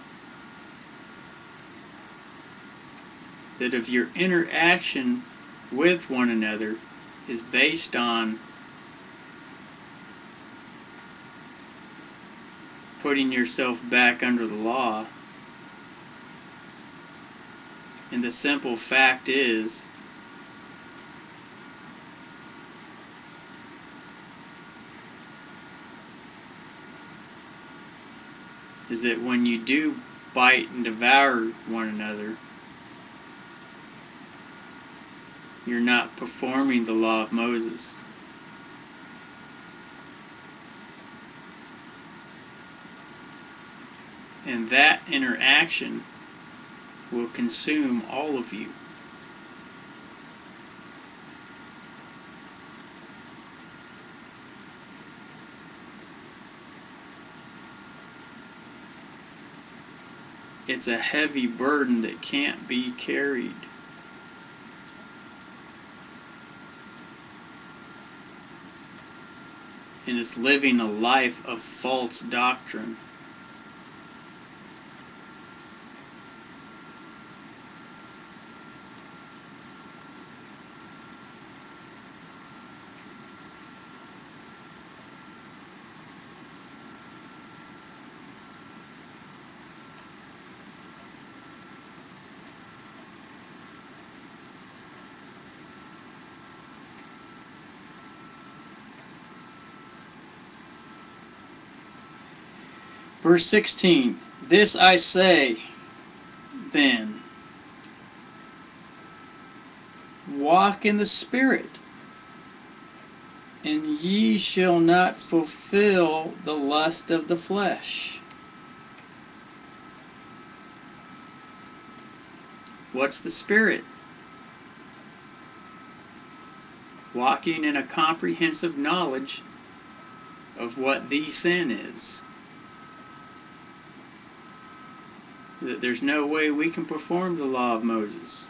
that if your interaction with one another is based on putting yourself back under the law, and the simple fact is that when you do bite and devour one another, you're not performing the law of Moses. And that interaction will consume all of you. It's a heavy burden that can't be carried. And it's living a life of false doctrine. Verse 16, this I say, then, walk in the Spirit, and ye shall not fulfill the lust of the flesh. What's the Spirit? Walking in a comprehensive knowledge of what the sin is. That there's no way we can perform the law of Moses.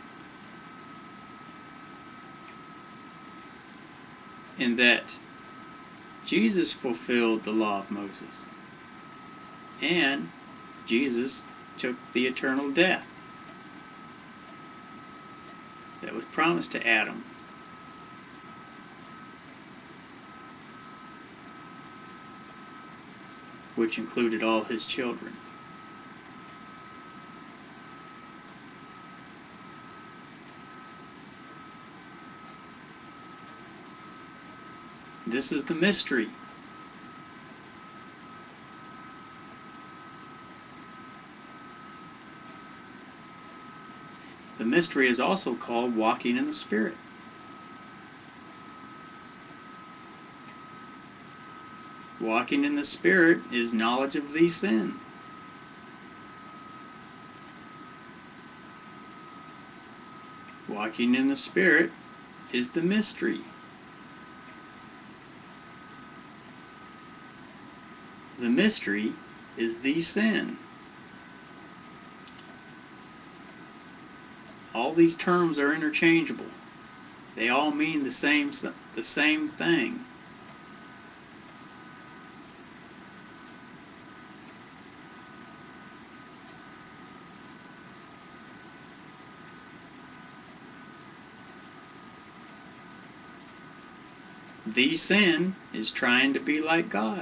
And that Jesus fulfilled the law of Moses. And Jesus took the eternal death that was promised to Adam. Which included all his children. This is the mystery. The mystery is also called walking in the Spirit. Walking in the Spirit is knowledge of the sin. Walking in the Spirit is the mystery. The mystery is the sin. All these terms are interchangeable. They all mean the same thing. The sin is trying to be like God.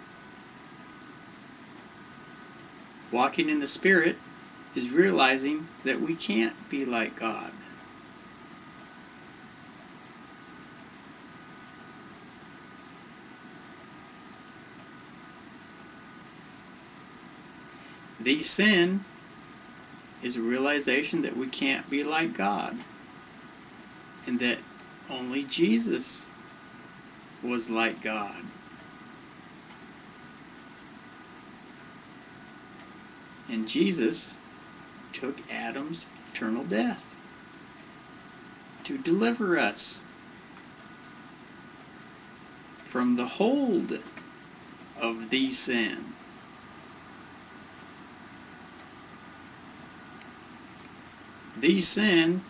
Walking in the Spirit is realizing that we can't be like God. The sin is a realization that we can't be like God, and that only Jesus was like God. And Jesus took Adam's eternal death to deliver us from the hold of the sin. the sin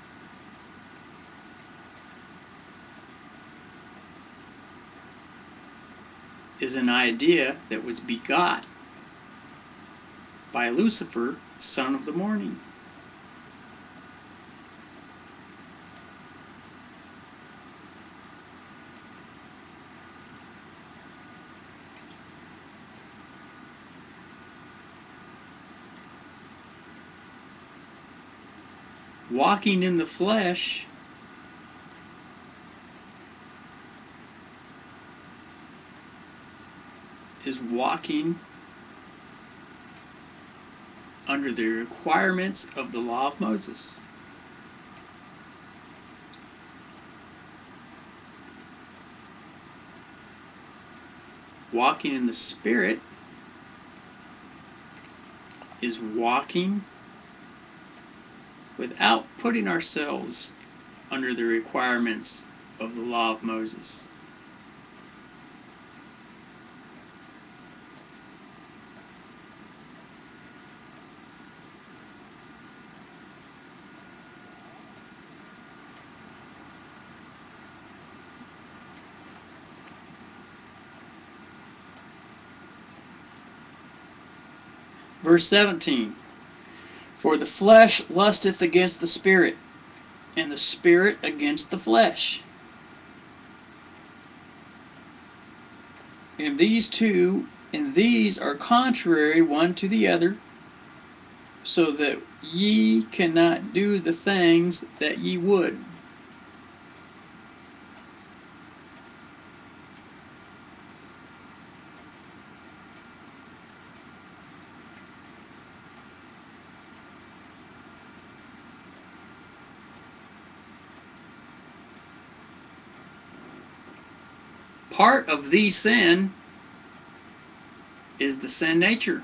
is an idea that was begot by Lucifer, son of the morning. Walking in the flesh is walking under the requirements of the law of Moses. Walking in the Spirit is walking without putting ourselves under the requirements of the law of Moses. Verse 17, for the flesh lusteth against the Spirit, and the Spirit against the flesh. And these are contrary one to the other, so that ye cannot do the things that ye would. Part of the sin is the sin nature.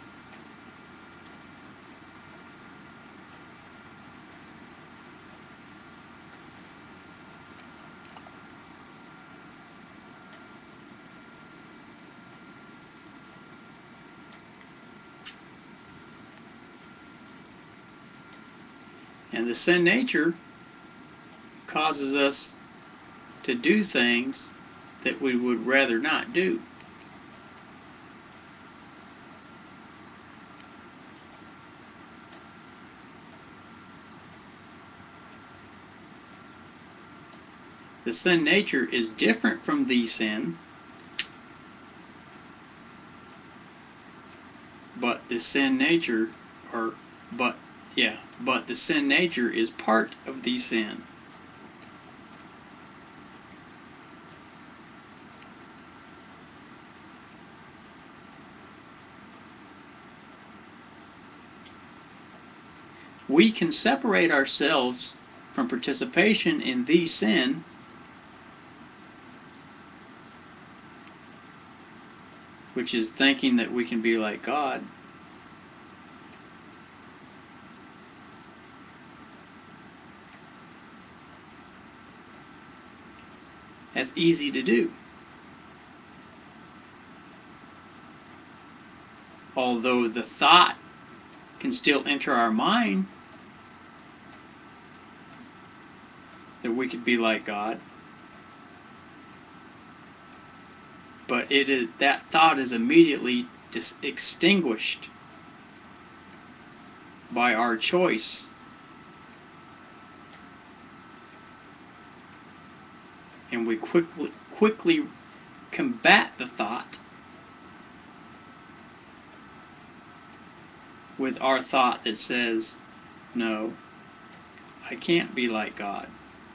And the sin nature causes us to do things that we would rather not do. The sin nature is different from the sin, but the sin nature the sin nature is part of the sin. We can separate ourselves from participation in the sin which is thinking that we can be like God. That's easy to do. Although the thought can still enter our mind that we could be like God, but that thought is immediately extinguished by our choice. And we quickly combat the thought with our thought that says, no, I can't be like God.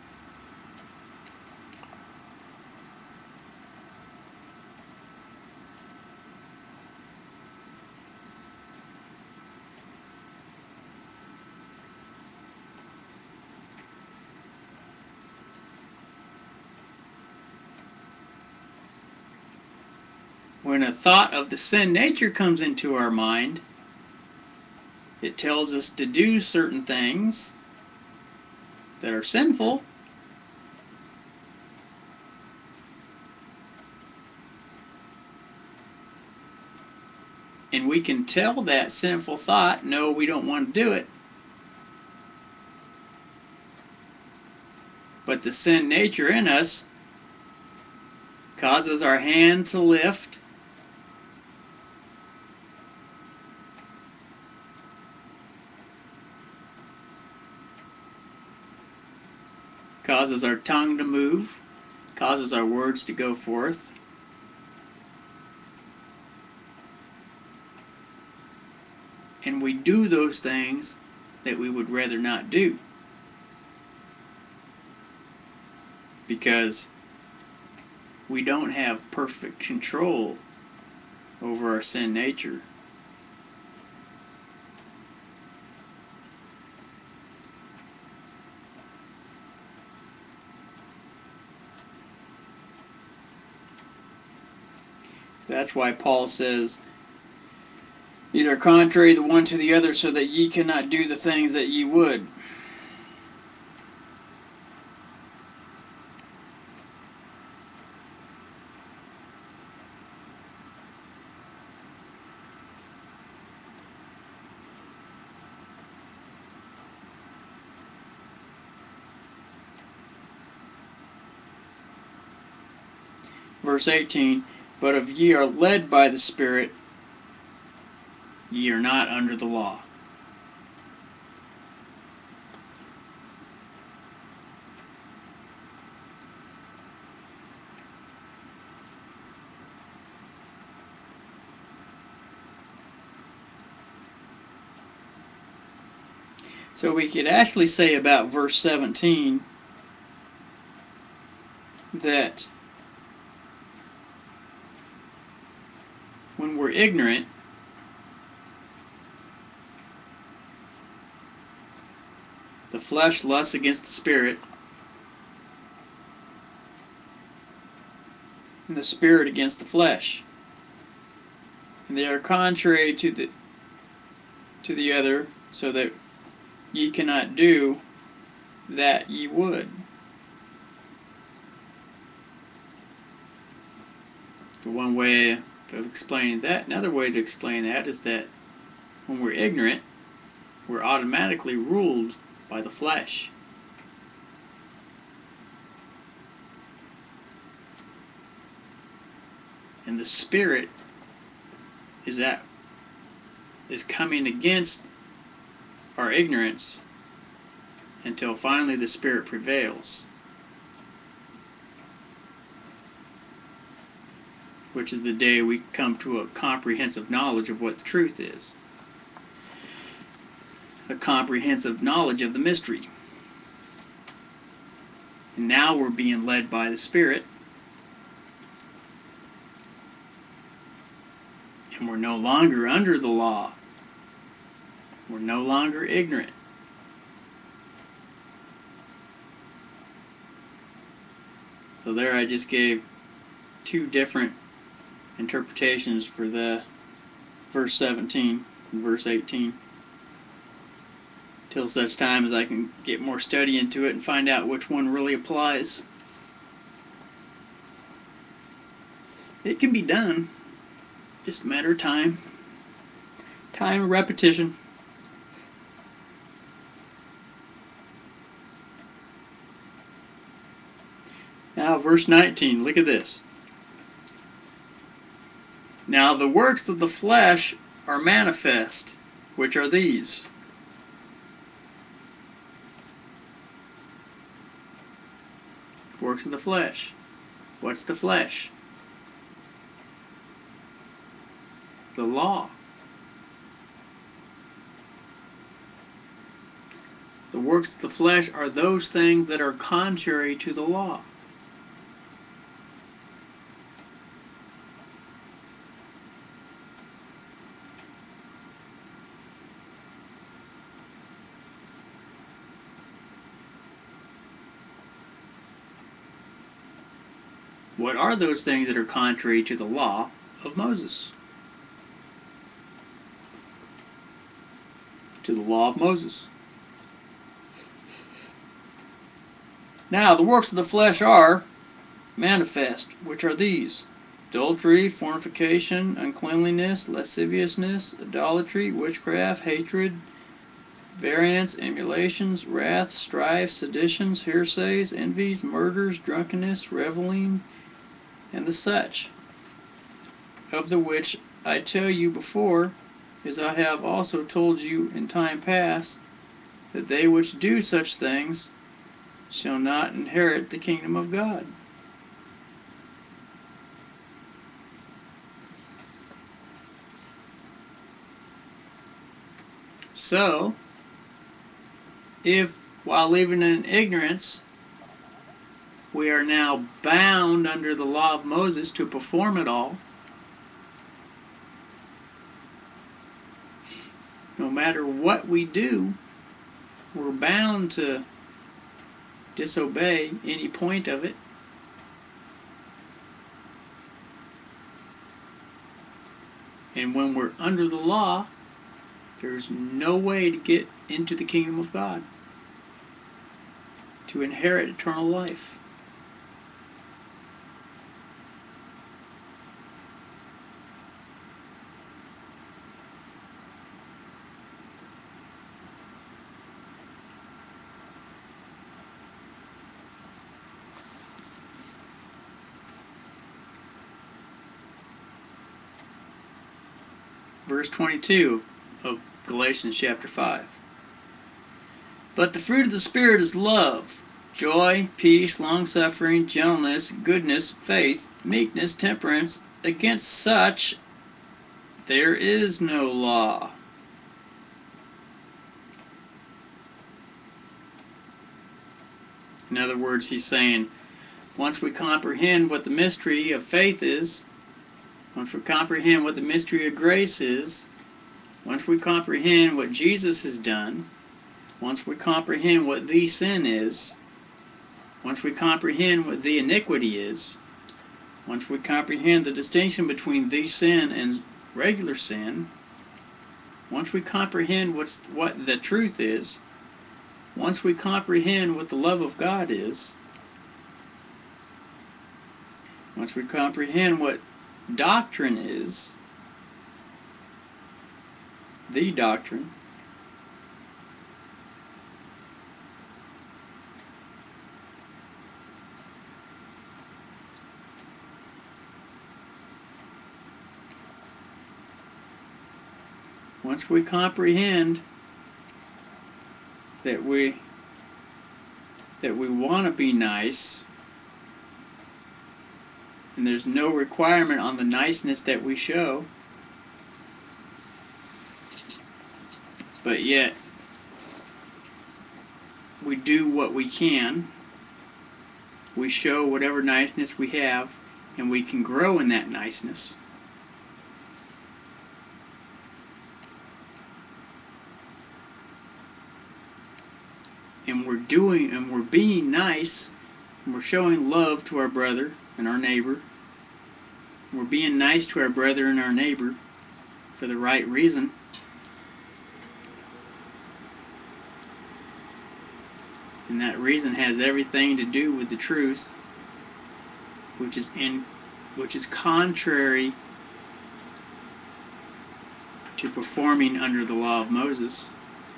When a thought of the sin nature comes into our mind, it tells us to do certain things that are sinful, and we can tell that sinful thought, no, we don't want to do it. But the sin nature in us causes our hand to lift, causes our tongue to move, causes our words to go forth. And we do those things that we would rather not do. Because we don't have perfect control over our sin nature. That's why Paul says, these are contrary the one to the other, so that ye cannot do the things that ye would. Verse 18, but if ye are led by the Spirit, ye are not under the law. So we could actually say about verse 17 that when we're ignorant, the flesh lusts against the Spirit, and the Spirit against the flesh. And they are contrary to the other, so that ye cannot do that ye would. The one way of explaining that, another way to explain that is that when we're ignorant, we're automatically ruled by the flesh. And the Spirit is coming against our ignorance until finally the Spirit prevails, which is the day we come to a comprehensive knowledge of what the truth is. A comprehensive knowledge of the mystery. And now we're being led by the Spirit, and we're no longer under the law. We're no longer ignorant. So there I just gave two different interpretations for the verse 17 and verse 18. Till such time as I can get more study into it and find out which one really applies. It can be done. Just a matter of time. Time and repetition. Now verse 19, look at this. Now the works of the flesh are manifest, which are these. Works of the flesh. What's the flesh? The law. The works of the flesh are those things that are contrary to the law. What are those things that are contrary to the law of Moses? To the law of Moses. Now, the works of the flesh are manifest, which are these: adultery, fornication, uncleanliness, lasciviousness, idolatry, witchcraft, hatred, variance, emulations, wrath, strife, seditions, heresies, envies, murders, drunkenness, reveling, and the such, of the which I tell you before, as I have also told you in time past, that they which do such things shall not inherit the kingdom of God. So, if while living in ignorance we are now bound under the law of Moses to perform it all, no matter what we do, we're bound to disobey any point of it. And when we're under the law, there's no way to get into the kingdom of God, to inherit eternal life. Verse 22 of Galatians chapter 5. But the fruit of the Spirit is love, joy, peace, long-suffering, gentleness, goodness, faith, meekness, temperance. Against such there is no law. In other words, he's saying, once we comprehend what the mystery of faith is, once we comprehend what the mystery of grace is, once we comprehend what Jesus has done, once we comprehend what the sin is, once we comprehend what the iniquity is, once we comprehend the distinction between the sin and regular sin, once we comprehend what the truth is, once we comprehend what the love of God is, once we comprehend what doctrine is, the doctrine, once we comprehend that we want to be nice, and there's no requirement on the niceness that we show, but yet we do what we can, we show whatever niceness we have, and we can grow in that niceness. And we're being nice, and we're showing love to our brother and our neighbor. We're being nice to our brother and our neighbor for the right reason. And that reason has everything to do with the truth, which is contrary to performing under the law of Moses.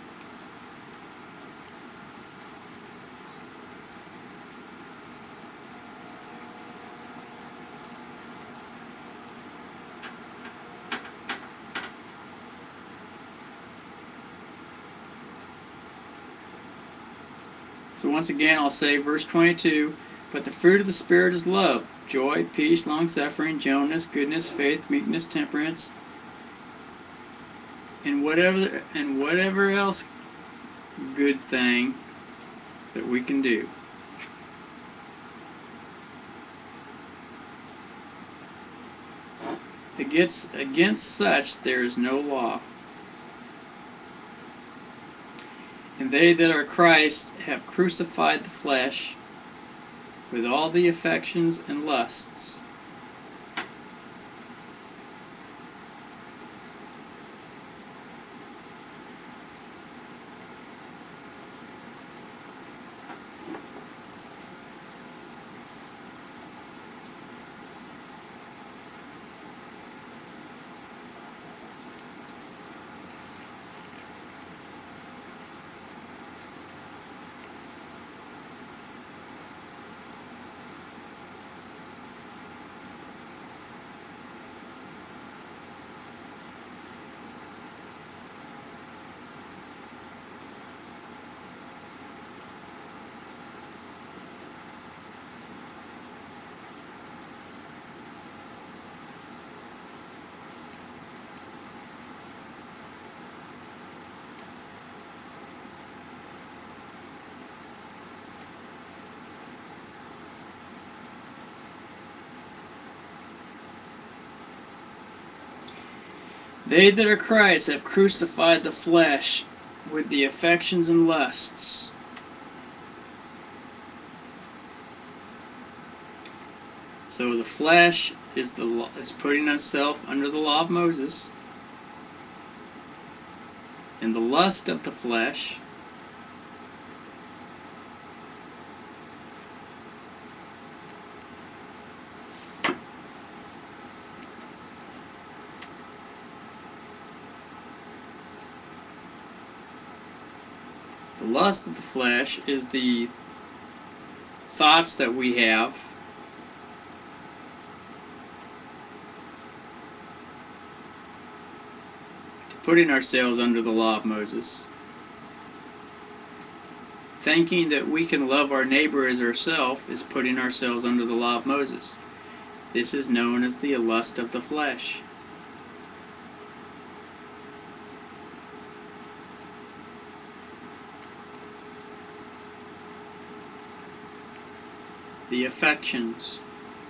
So once again, I'll say verse 22, but the fruit of the Spirit is love, joy, peace, long-suffering, gentleness, goodness, faith, meekness, temperance, and whatever else good thing that we can do. Against such there is no law. And they that are Christ have crucified the flesh with all the affections and lusts. They that are Christ have crucified the flesh with the affections and lusts. So the flesh is putting itself under the law of Moses, and the lust of the flesh is the thoughts that we have putting ourselves under the law of Moses, thinking that we can love our neighbor as ourselves is putting ourselves under the law of Moses. This is known as the lust of the flesh. The affections.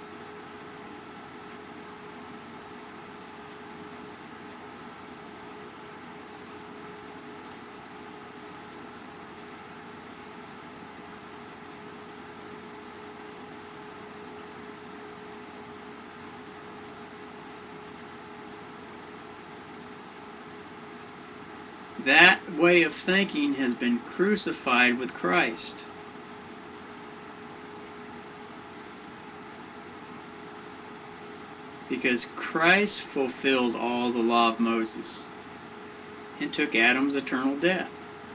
That way of thinking has been crucified with Christ. Because Christ fulfilled all the law of Moses and took Adam's eternal death.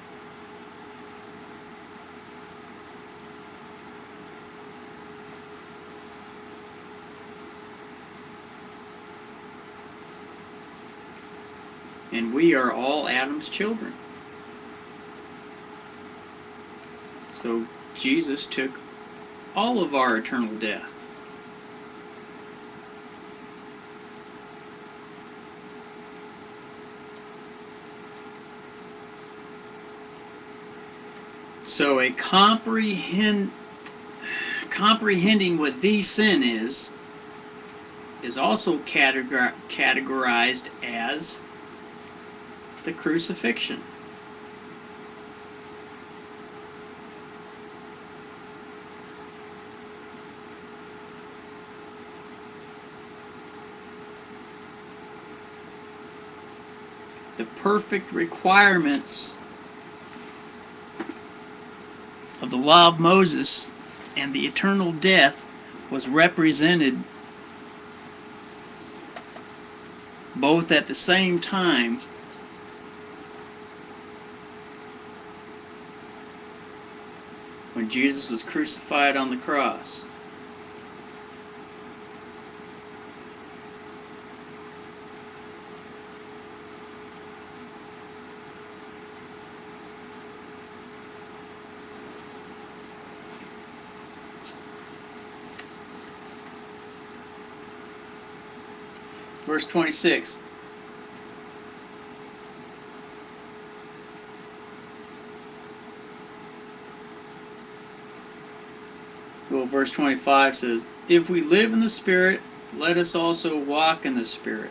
And we are all Adam's children. So Jesus took all of our eternal death. So a comprehending what the sin is also categorized as the crucifixion. The perfect requirements of the law of Moses and the eternal death was represented both at the same time when Jesus was crucified on the cross. Verse 26. Well, verse 25 says, "If we live in the Spirit, let us also walk in the Spirit."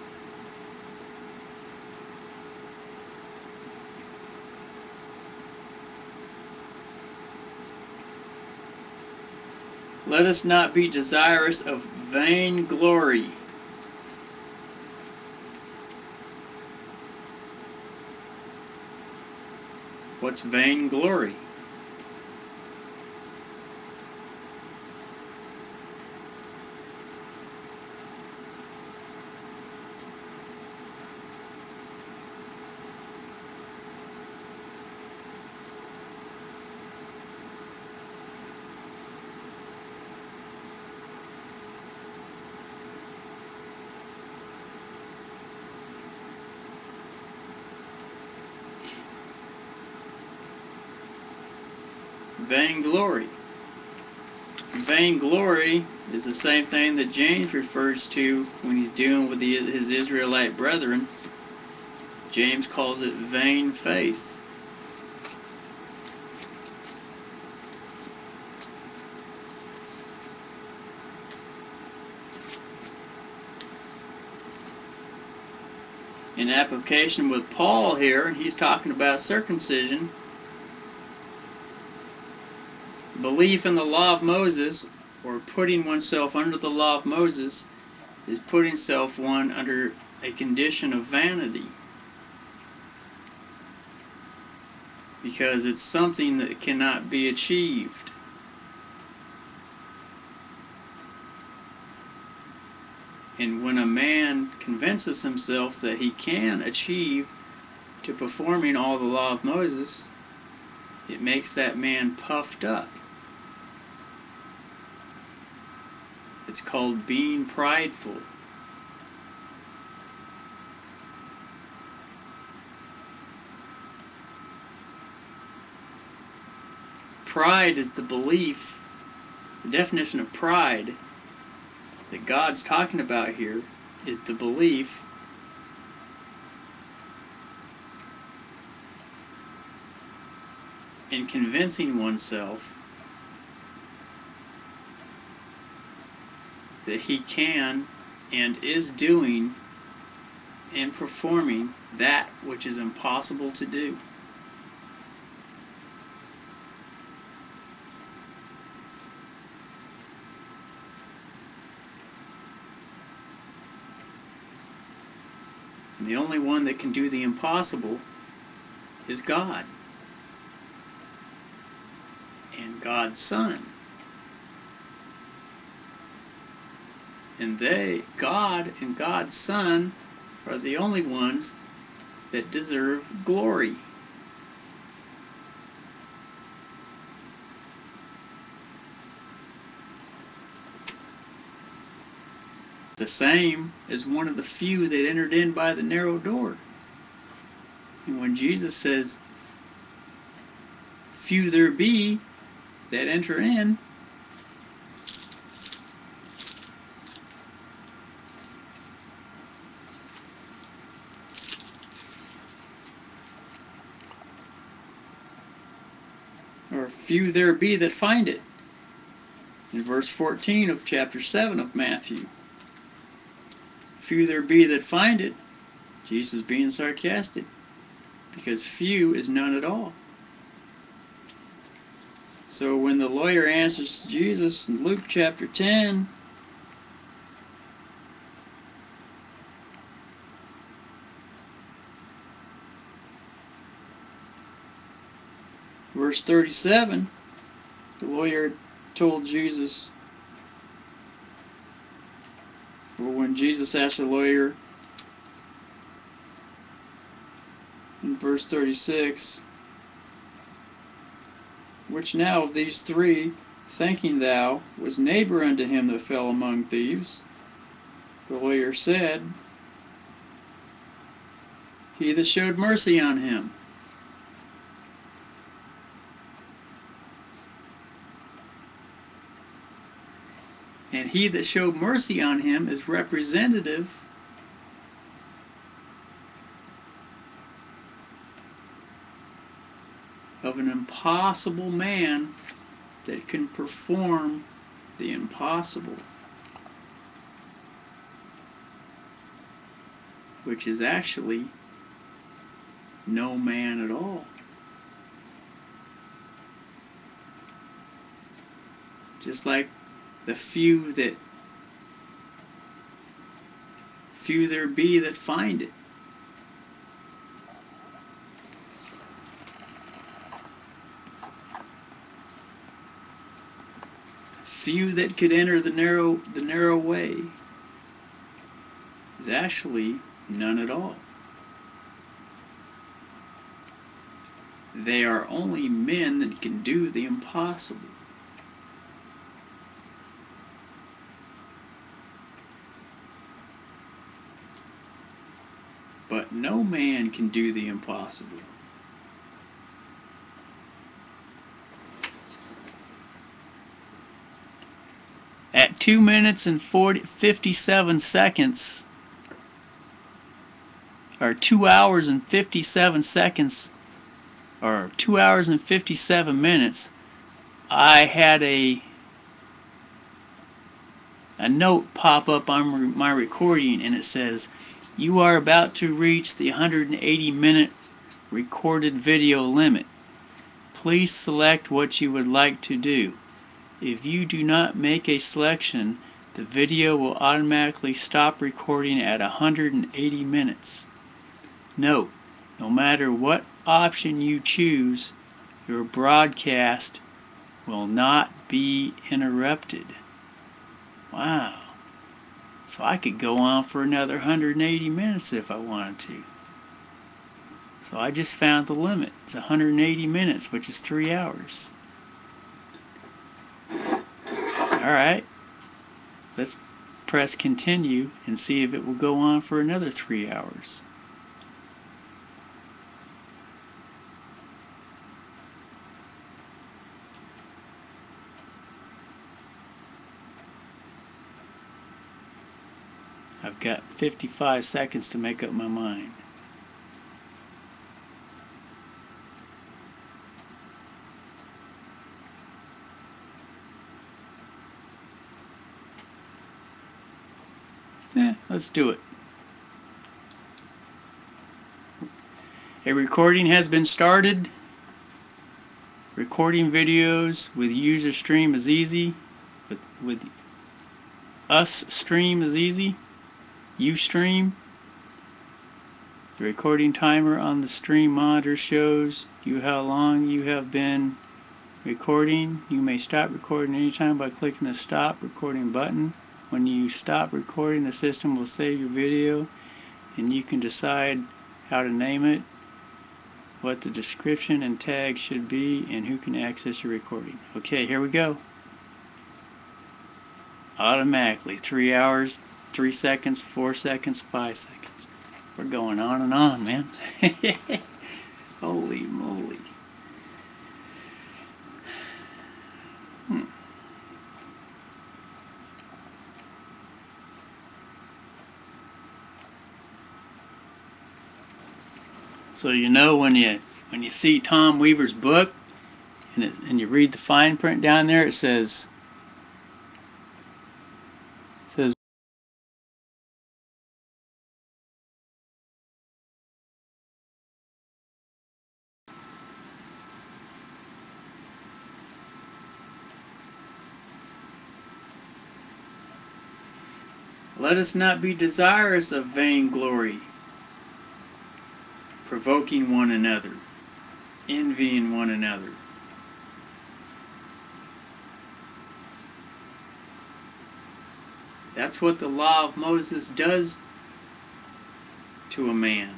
Let us not be desirous of vainglory. What's vainglory? Vainglory. Vainglory is the same thing that James refers to when he's dealing with his Israelite brethren. James calls it vain faith. in application with Paul here, and he's talking about circumcision. Belief in the law of Moses, or putting oneself under the law of Moses, is putting one under a condition of vanity. Because it's something that cannot be achieved. And when a man convinces himself that he can achieve to performing all the law of Moses, it makes that man puffed up. It's called being prideful. Pride is the belief, the definition of pride that God's talking about here is the belief in convincing oneself that he can and is doing and performing that which is impossible to do. And the only one that can do the impossible is God and God's Son. And God and God's Son, are the only ones that deserve glory. The same as one of the few that entered in by the narrow door. And when Jesus says, few there be that enter in, or few there be that find it. In verse 14 of chapter 7 of Matthew. Few there be that find it. Jesus being sarcastic. Because few is none at all. So when the lawyer answers Jesus in Luke chapter 10, verse 37, the lawyer told Jesus, or when Jesus asked the lawyer in verse 36, which now of these three, thinking thou, was neighbor unto him that fell among thieves? The lawyer said, he that showed mercy on him. And he that showed mercy on him is representative of an impossible man that can perform the impossible, which is actually no man at all. Just like the few there be that find it. Few that could enter the narrow way is actually none at all. They are only men that can do the impossible. But no man can do the impossible. At 2 minutes and 57 seconds, or 2 hours and 57 seconds, or 2 hours and 57 minutes, I had a note pop up on my recording, and it says, You are about to reach the 180-minute recorded video limit. Please select what you would like to do. If you do not make a selection, the video will automatically stop recording at 180 minutes. Note, no matter what option you choose, your broadcast will not be interrupted. Wow. So I could go on for another 180 minutes if I wanted to. So I just found the limit. It's 180 minutes, which is 3 hours. Alright. Let's press continue and see if it will go on for another 3 hours. I've got 55 seconds to make up my mind. Let's do it. A recording has been started. Recording videos with user stream is easy. With us stream is easy. Ustream. The recording timer on the stream monitor shows you how long you have been recording. You may stop recording anytime by clicking the stop recording button. When you stop recording, the system will save your video and you can decide how to name it, what the description and tag should be, and who can access your recording. Okay, here we go. Automatically, 3 hours, 3 seconds, 4 seconds, 5 seconds. We're going on and on, man. Holy moly. So you know when you see Tom Weaver's book and you read the fine print down there, it says let us not be desirous of vainglory, provoking one another, envying one another. That's what the law of Moses does to a man.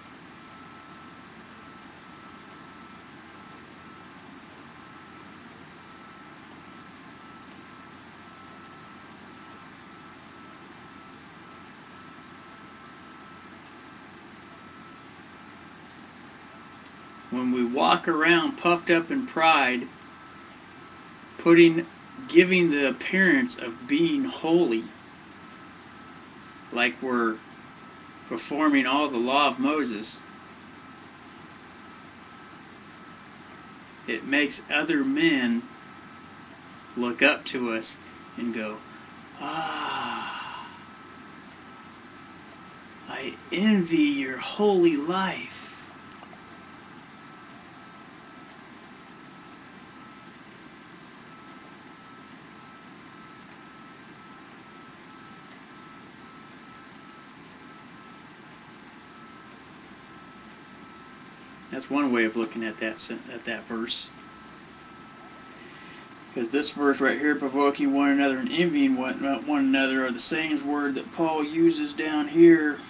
When we walk around puffed up in pride, giving the appearance of being holy, like we're performing all the law of Moses, it makes other men look up to us and go, ah, I envy your holy life. That's one way of looking at that verse. Because this verse right here, provoking one another and envying one another, are the same word that Paul uses down here.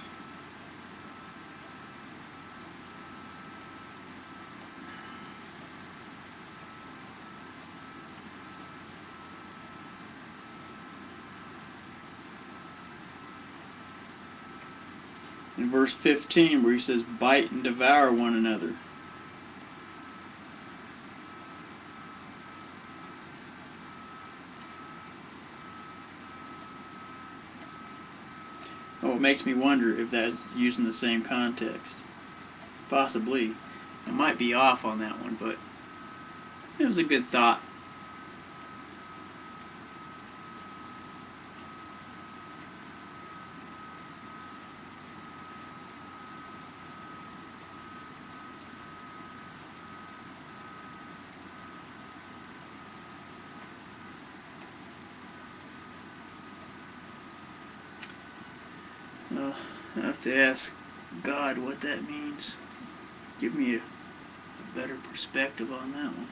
In verse 15, where he says, bite and devour one another. Oh, it makes me wonder if that's used in the same context. Possibly. I might be off on that one, but it was a good thought. Well, I have to ask God what that means. Give me a better perspective on that one.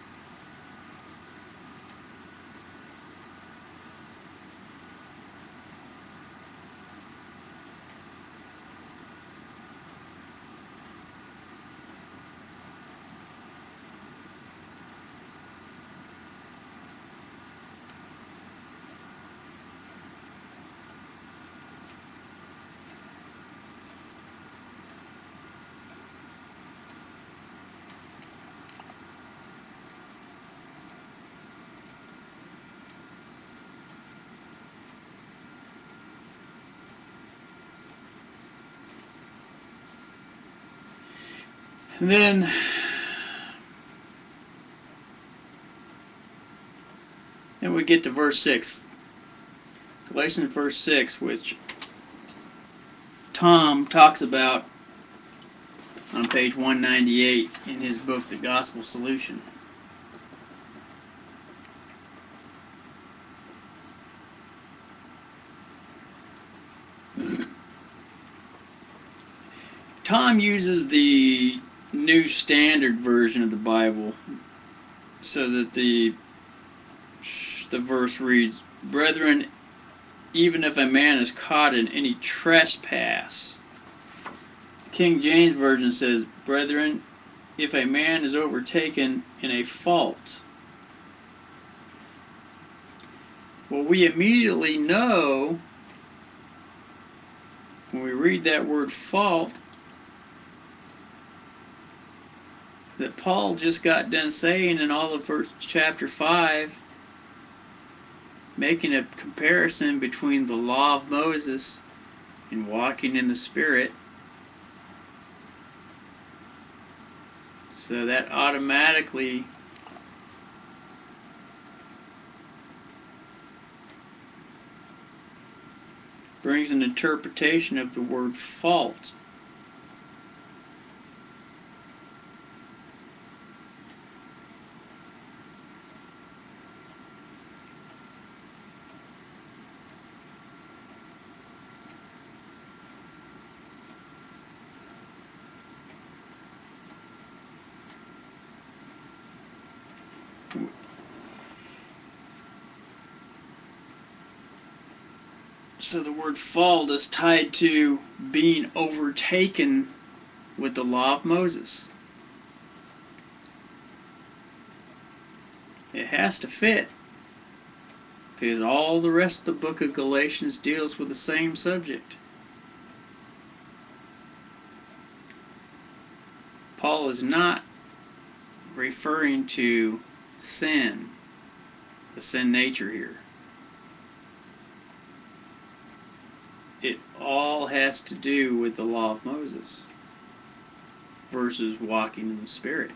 And then we get to verse 6. Galatians verse 6, which Tom talks about on page 198 in his book, The Gospel Solution. Tom uses the New Standard Version of the Bible so that the verse reads, "Brethren, even if a man is caught in any trespass." The King James Version says, "Brethren, if a man is overtaken in a fault." Well, we immediately know when we read that word fault that Paul just got done saying in all of verse chapter 5, making a comparison between the law of Moses and walking in the Spirit. So that automatically brings an interpretation of the word fault. So the word fault is tied to being overtaken with the law of Moses. It has to fit, because all the rest of the book of Galatians deals with the same subject. Paul is not referring to sin, the sin nature here. It all has to do with the law of Moses versus walking in the Spirit.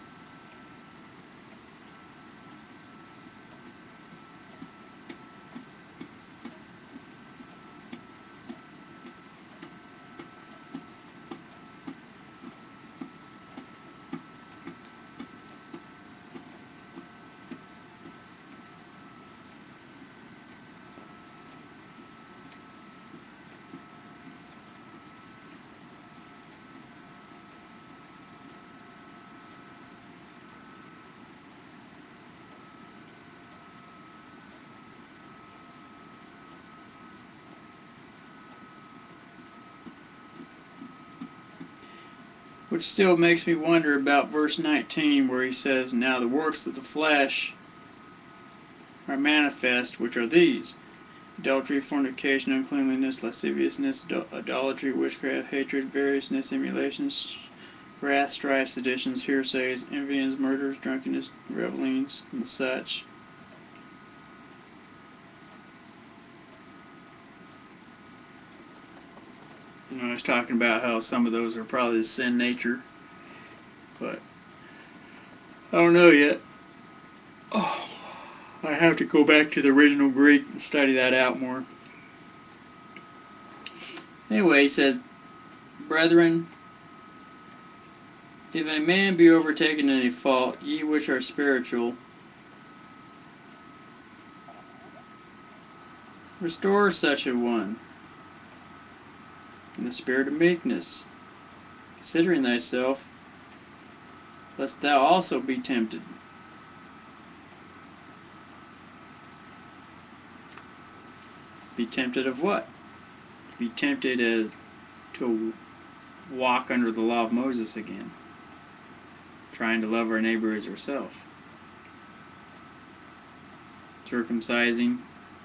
Which still makes me wonder about verse 19 where he says, "Now the works of the flesh are manifest, which are these: adultery, fornication, uncleanliness, lasciviousness, idolatry, witchcraft, hatred, variousness, emulations, wrath, strife, seditions, heresies, envyings, murders, drunkenness, revelings, and such." I was talking about how some of those are probably the sin nature, but I don't know yet. Oh, I have to go back to the original Greek and study that out more. Anyway, he says, "Brethren, if a man be overtaken in a fault, ye which are spiritual, restore such a one." the spirit of meekness, considering thyself, lest thou also be tempted. Be tempted of what? Be tempted as to walk under the law of Moses again, trying to love our neighbor as ourselves, circumcising,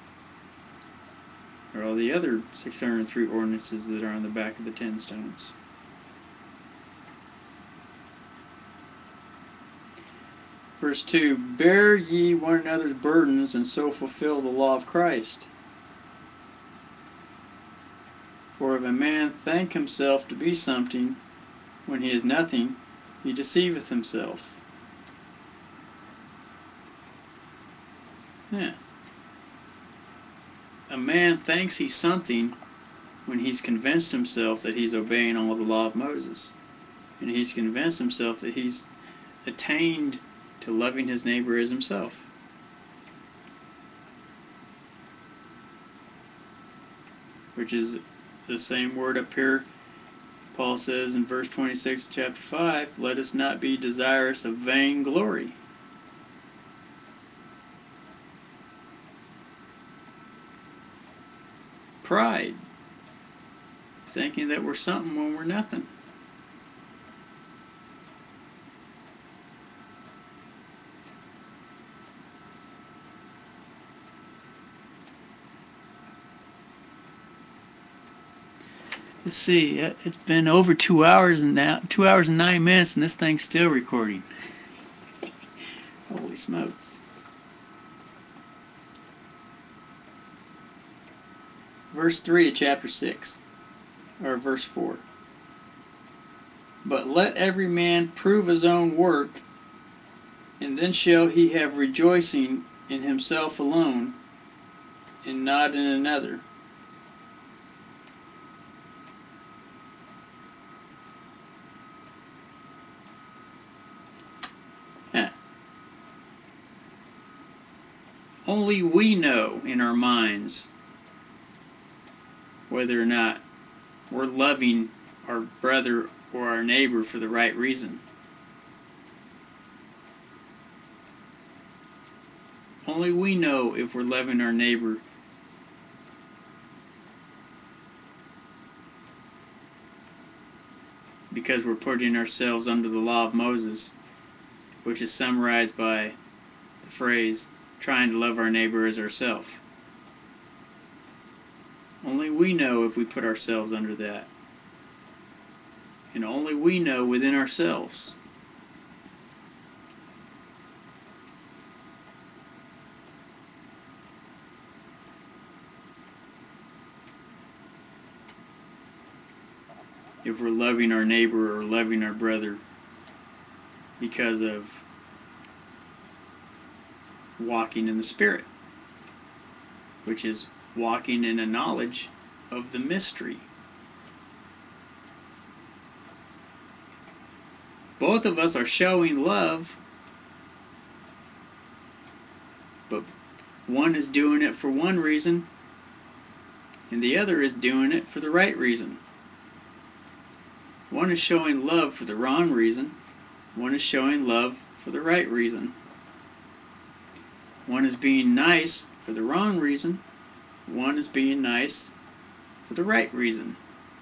or all the other 603 ordinances that are on the back of the 10 stones. Verse 2, bear ye one another's burdens, and so fulfill the law of Christ. For if a man think himself to be something, when he is nothing, he deceiveth himself. Yeah. A man thinks he's something when he's convinced himself that he's obeying all the law of Moses. And he's convinced himself that he's attained to loving his neighbor as himself. Which is the same word up here. Paul says in verse 26 of chapter 5, let us not be desirous of vainglory. Pride. Thinking that we're something when we're nothing. Let's see, it's been over 2 hours now, 2 hours and 9 minutes, and this thing's still recording. Holy smoke. Verse 3 of chapter 6, or verse 4. But let every man prove his own work, and then shall he have rejoicing in himself alone, and not in another. Only we know in our minds whether or not we're loving our brother or our neighbor for the right reason. Only we know if we're loving our neighbor because we're putting ourselves under the law of Moses, which is summarized by the phrase, trying to love our neighbor as ourselves. Only we know if we put ourselves under that. And only we know within ourselves. If we're loving our neighbor or loving our brother because of walking in the Spirit, which is walking in a knowledge of the mystery. Both of us are showing love, but one is doing it for one reason, and the other is doing it for the right reason. One is showing love for the wrong reason, one is showing love for the right reason. One is being nice for the wrong reason, one is being nice for the right reason.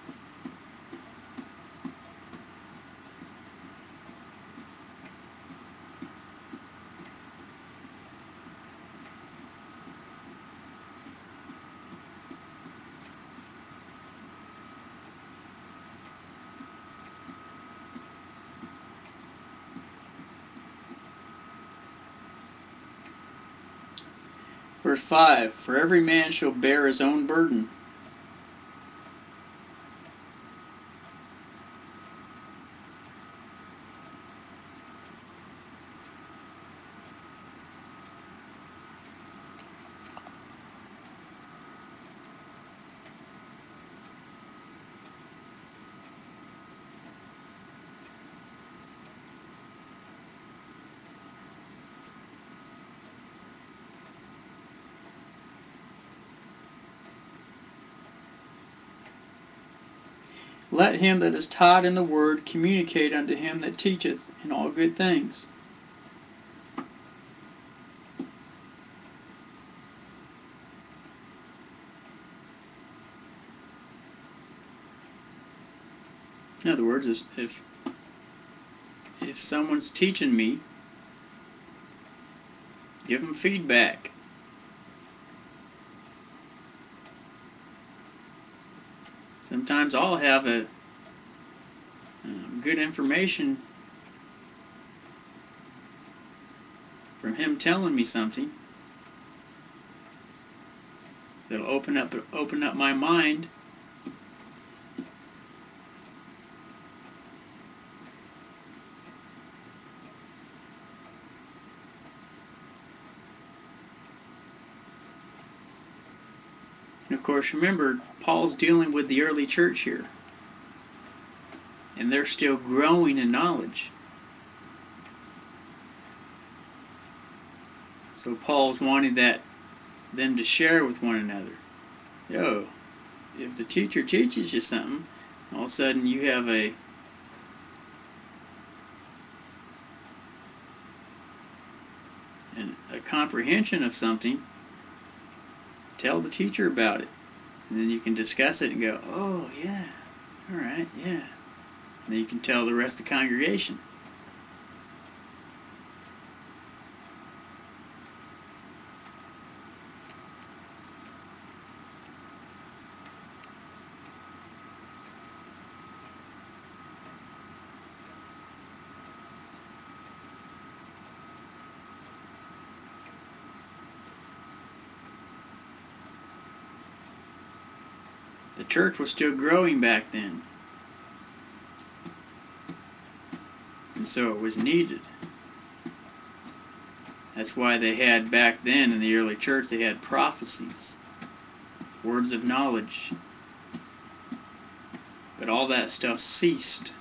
Verse 5, for every man shall bear his own burden. Let him that is taught in the word communicate unto him that teacheth in all good things. In other words, if someone's teaching me, give them feedback. Sometimes I'll have a good information from him telling me something that'll open up my mind. And of course, remember, Paul's dealing with the early church here. And they're still growing in knowledge. So Paul's wanting them to share with one another. Yo, if the teacher teaches you something, all of a sudden you have a comprehension of something, tell the teacher about it. And then you can discuss it and go, oh yeah, alright, yeah. And then you can tell the rest of the congregation. The church was still growing back then. And so it was needed. That's why they had back then in the early church, they had prophecies, words of knowledge. But all that stuff ceased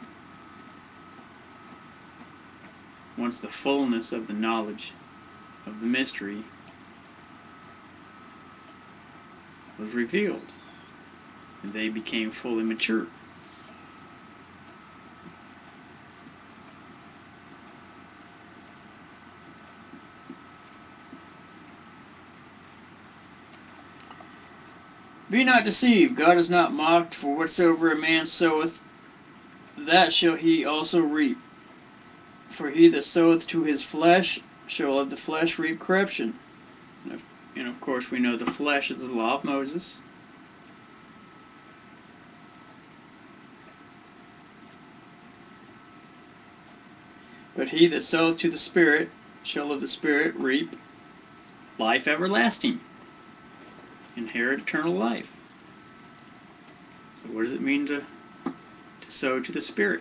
once the fullness of the knowledge of the mystery was revealed. And they became fully mature. Be not deceived, God is not mocked, for whatsoever a man soweth, that shall he also reap. For he that soweth to his flesh shall of the flesh reap corruption. And of course we know the flesh is the law of Moses. But he that soweth to the Spirit shall of the Spirit reap life everlasting. Inherit eternal life. So what does it mean to sow to the Spirit?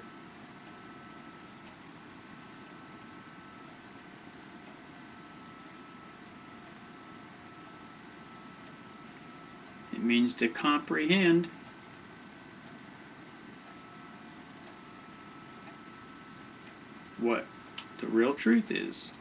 It means to comprehend what the real truth is.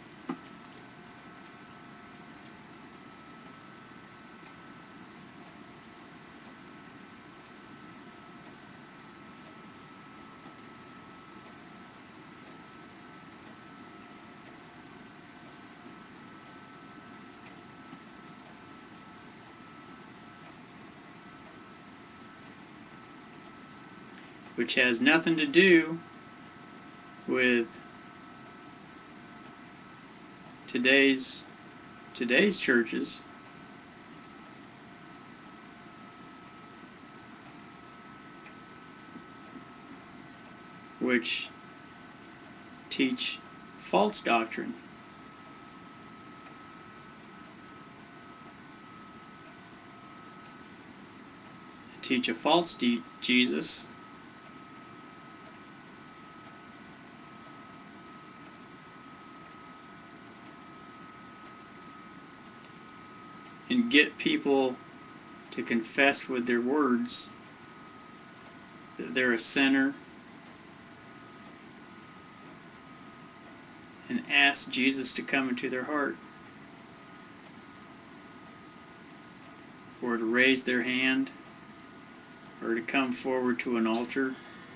Which has nothing to do with today's churches, which teach false doctrine. Teach a false Jesus. And get people to confess with their words that they're a sinner and ask Jesus to come into their heart, or to raise their hand or to come forward to an altar.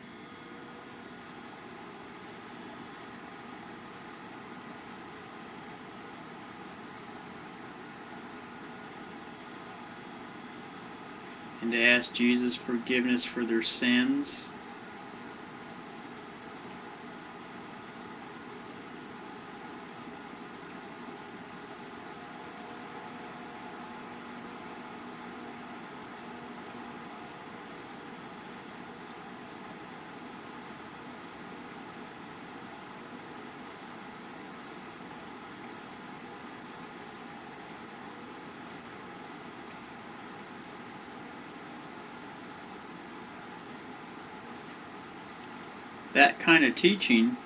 And to ask Jesus forgiveness for their sins. That kind of teaching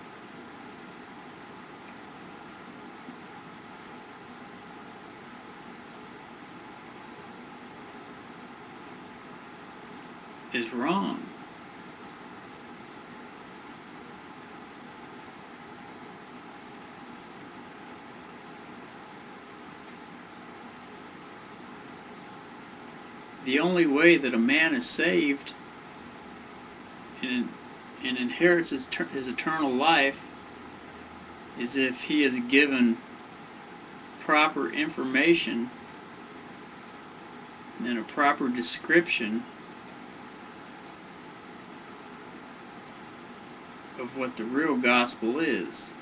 is wrong. The only way that a man is saved and inherits his eternal life is if he is given proper information and a proper description of what the real gospel is.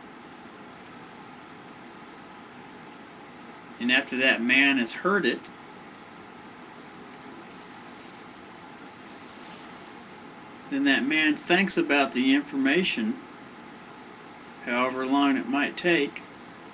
And after that man has heard it, then that man thinks about the information, however long it might take,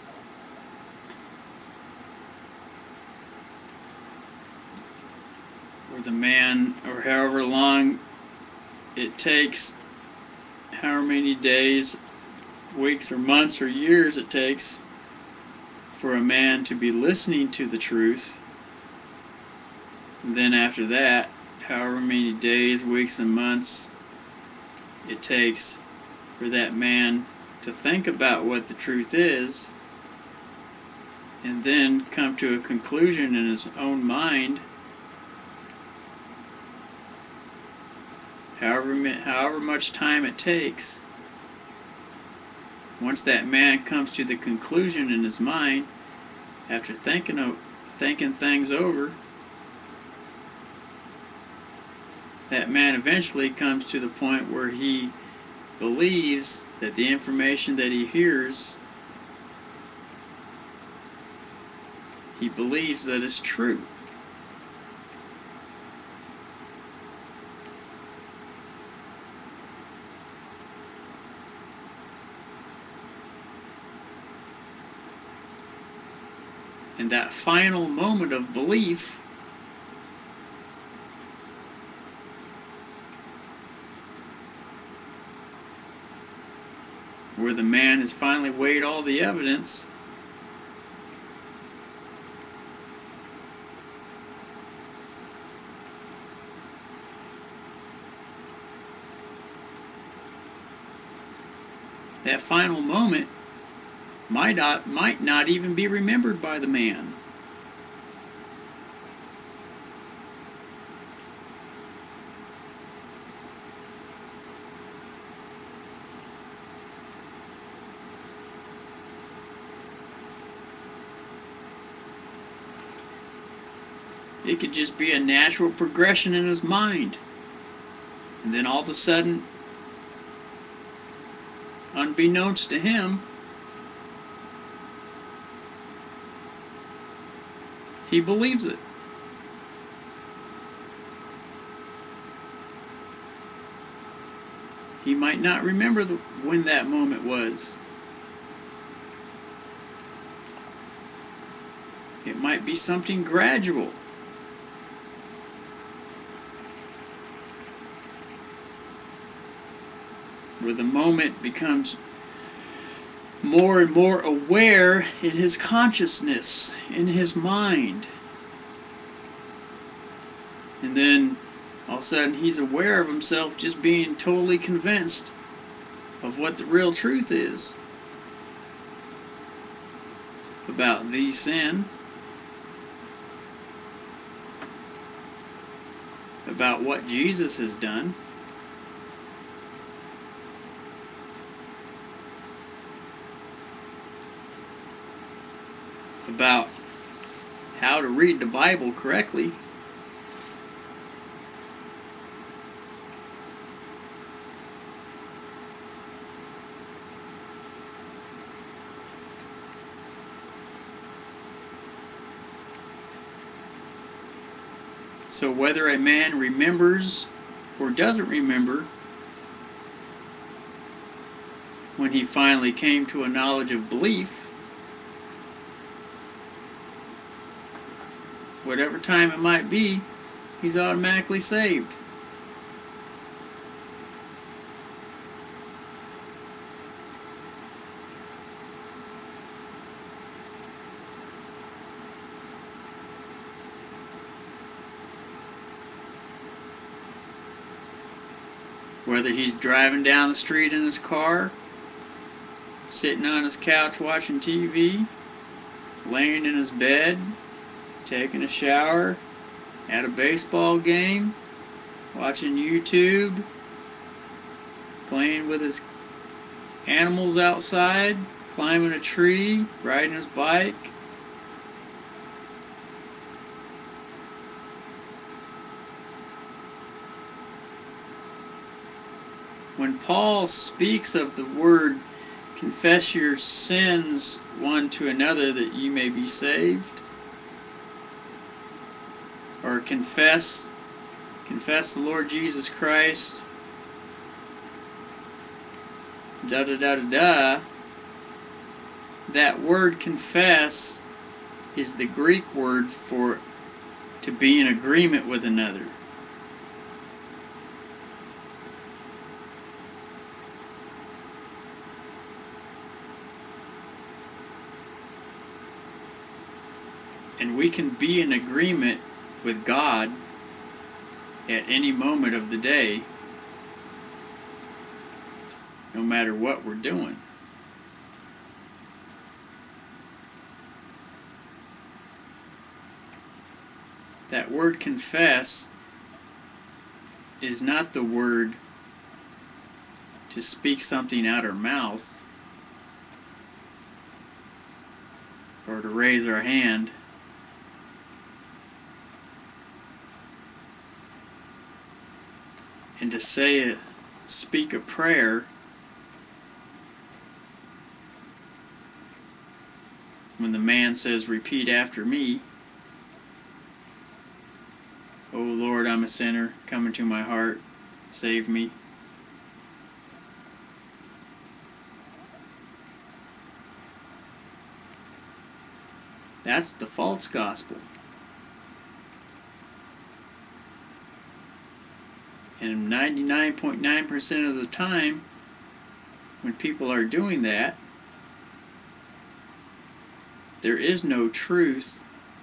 or however long it takes, however many days, weeks, or months, or years it takes for a man to be listening to the truth. And then after that, however many days, weeks, and months it takes for that man to think about what the truth is, and then come to a conclusion in his own mind, however much time it takes. Once that man comes to the conclusion in his mind, after thinking things over, that man eventually comes to the point where he believes that the information that he hears, he believes that it's true. And that final moment of belief where the man has finally weighed all the evidence, that final moment might not even be remembered by the man. It could just be a natural progression in his mind. And then all of a sudden, unbeknownst to him, he believes it. He might not remember when that moment was. It might be something gradual. Where the moment becomes more and more aware in his consciousness, in his mind. And then all of a sudden he's aware of himself just being totally convinced of what the real truth is about the sin, about what Jesus has done. About how to read the Bible correctly. So whether a man remembers or doesn't remember when he finally came to a knowledge of belief, whatever time it might be, he's automatically saved. Whether he's driving down the street in his car, sitting on his couch watching TV, laying in his bed, taking a shower, at a baseball game, watching YouTube, playing with his animals outside, climbing a tree, riding his bike. When Paul speaks of the word, confess your sins one to another that ye may be saved, or confess the Lord Jesus Christ, da da da da da, that word confess is the Greek word for to be in agreement with another. And we can be in agreement with God at any moment of the day, no matter what we're doing. That word confess is not the word to speak something out our mouth or to raise our hand. And to speak a prayer when the man says, repeat after me, "O Lord, I'm a sinner, come into my heart, save me." That's the false gospel. And 99.9% of the time, when people are doing that, there is no truth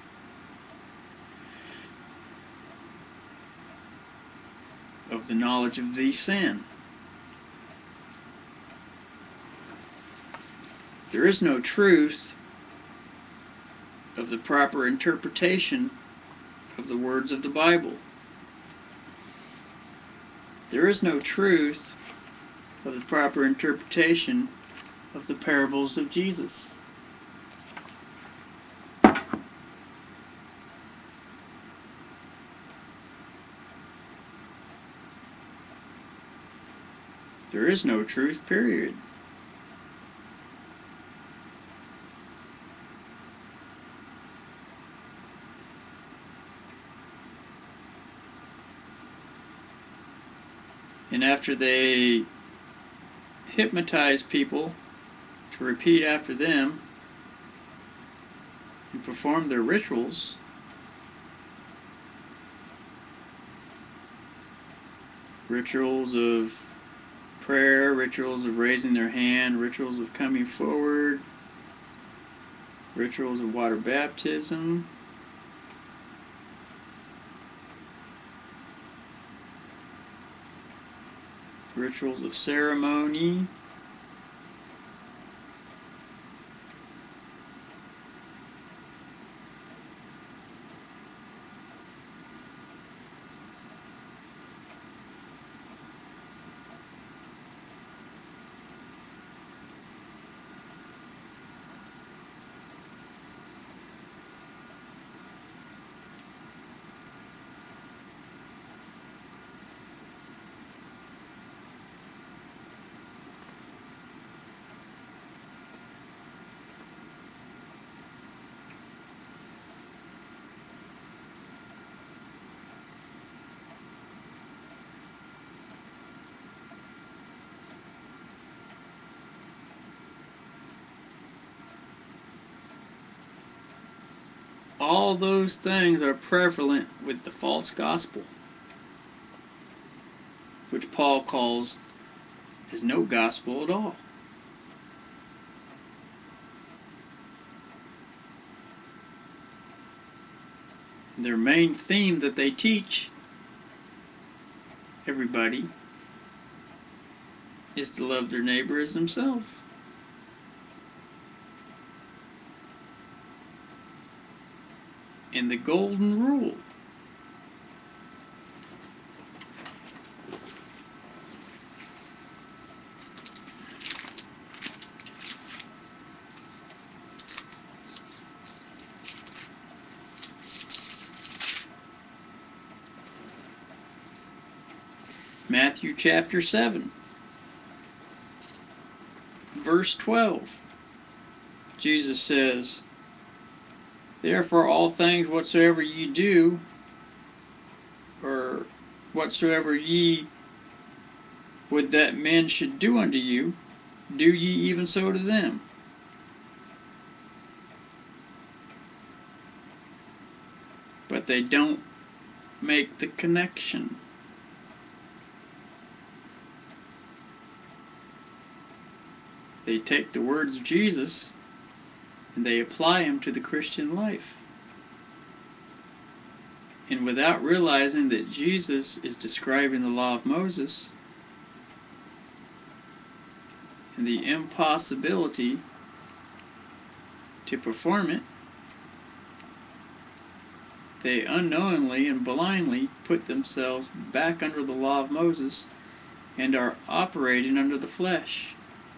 of the knowledge of the sin. There is no truth of the proper interpretation of the words of the Bible. There is no truth of the proper interpretation of the parables of Jesus. There is no truth, period. And after they hypnotize people to repeat after them and perform their rituals, rituals of prayer, rituals of raising their hand, rituals of coming forward, rituals of water baptism, rituals of ceremony, all those things are prevalent with the false gospel, which Paul calls is no gospel at all. Their main theme that they teach everybody is to love their neighbor as themselves. And the golden rule. Matthew chapter 7, verse 12. Jesus says, "Therefore all things whatsoever ye do, or whatsoever ye would that men should do unto you, do ye even so to them." But they don't make the connection. They take the words of Jesus and they apply them to the Christian life. And without realizing that Jesus is describing the law of Moses and the impossibility to perform it, they unknowingly and blindly put themselves back under the law of Moses and are operating under the flesh.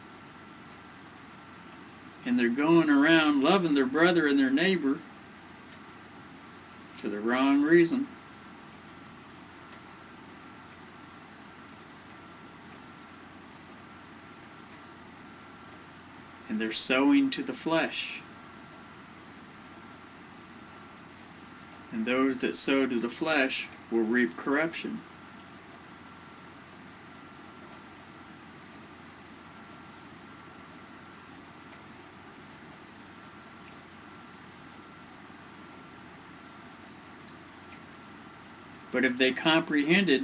And they're going around loving their brother and their neighbor for the wrong reason. And they're sowing to the flesh. And those that sow to the flesh will reap corruption. But if they comprehended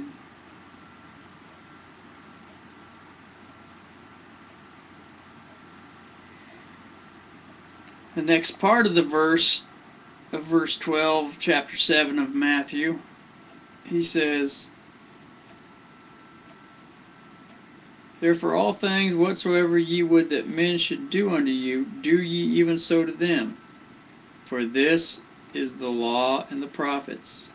the next part of the verse, of verse 12, chapter 7 of Matthew, he says, "Therefore all things whatsoever ye would that men should do unto you, do ye even so to them. For this is the law and the prophets."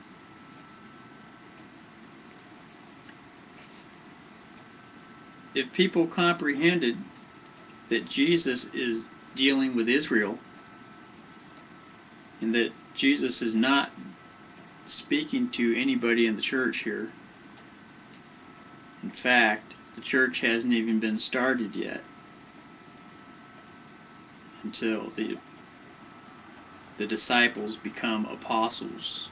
If people comprehended that Jesus is dealing with Israel, and that Jesus is not speaking to anybody in the church here, in fact, the church hasn't even been started yet until the disciples become apostles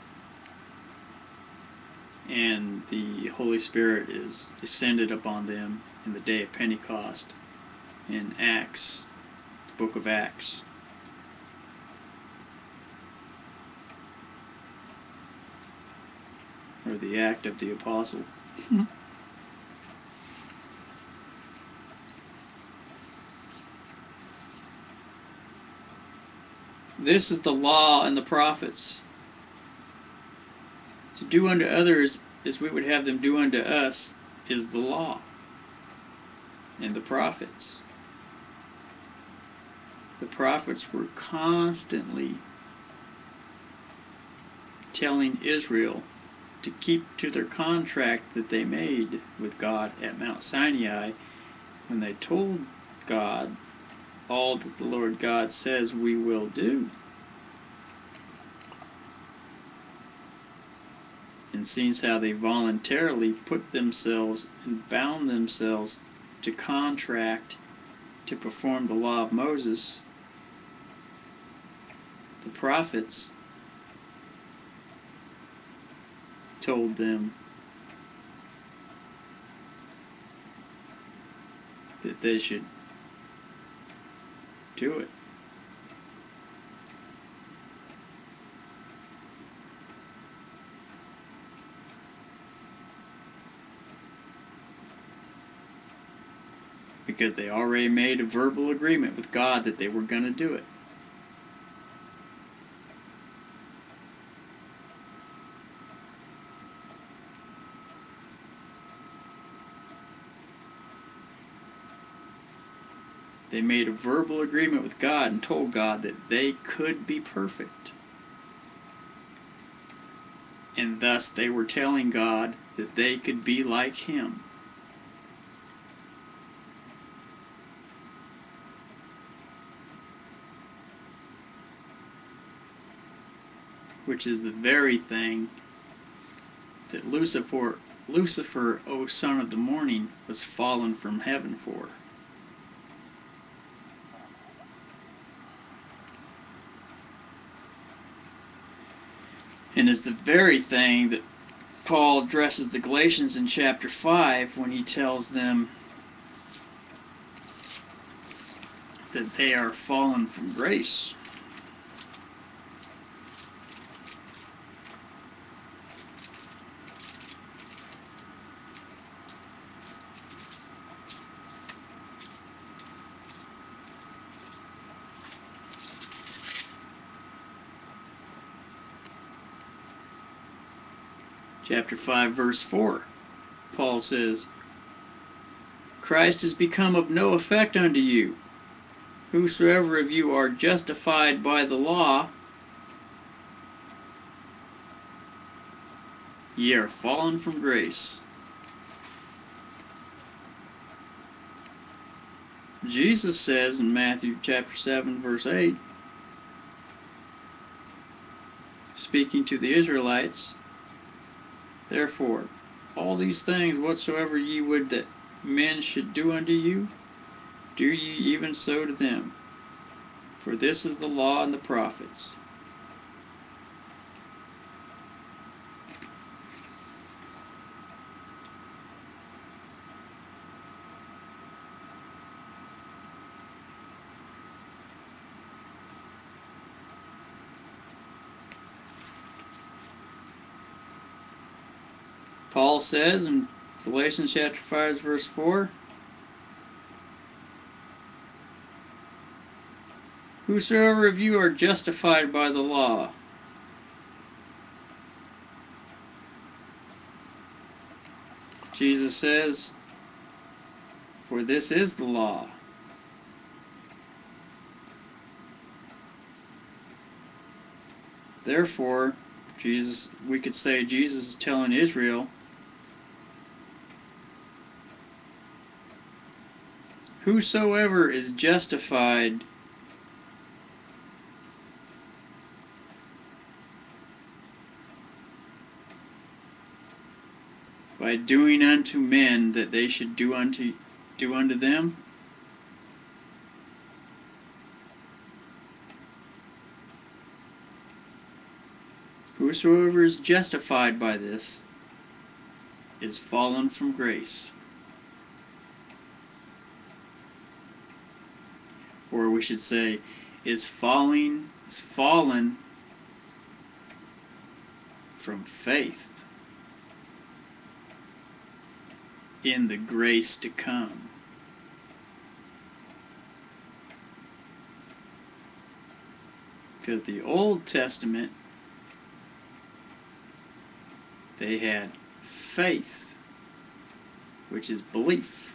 and the Holy Spirit is descended upon them in the day of Pentecost in Acts, the book of Acts. Or the act of the apostle. This is the law and the prophets. To do unto others as we would have them do unto us is the law and the prophets. The prophets were constantly telling Israel to keep to their contract that they made with God at Mount Sinai when they told God all that the Lord God says we will do. And seeing how they voluntarily put themselves and bound themselves to contract to perform the law of Moses, the prophets told them that they should do it. because they already made a verbal agreement with God that they were going to do it. They made a verbal agreement with God and told God that they could be perfect. And thus they were telling God that they could be like Him. Which is the very thing that Lucifer, O son of the morning, was fallen from heaven for. And is the very thing that Paul addresses the Galatians in chapter 5 when he tells them that they are fallen from grace. Chapter 5, verse 4, Paul says, Christ has become of no effect unto you. Whosoever of you are justified by the law, ye are fallen from grace. Jesus says in Matthew chapter 7, verse 8, speaking to the Israelites, Therefore, all these things whatsoever ye would that men should do unto you, do ye even so to them. For this is the law and the prophets. Paul says in Galatians chapter 5, verse 4, Whosoever of you are justified by the law, Jesus says, for this is the law. Therefore, we could say Jesus is telling Israel, whosoever is justified by doing unto men that they should do unto them, whosoever is justified by this is fallen from grace. Or we should say, is fallen from faith in the grace to come. Because the Old Testament, they had faith, which is belief.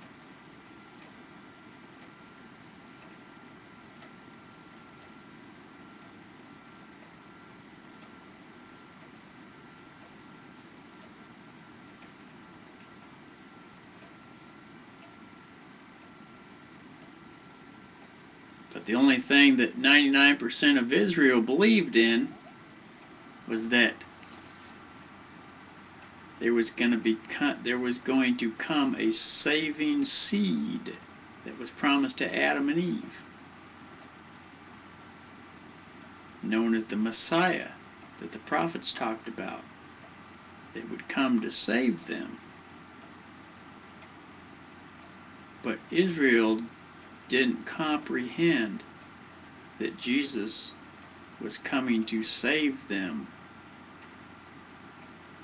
But the only thing that 99% of Israel believed in was that there was going to come a saving seed that was promised to Adam and Eve, known as the Messiah that the prophets talked about, that would come to save them. But Israel didn't comprehend that Jesus was coming to save them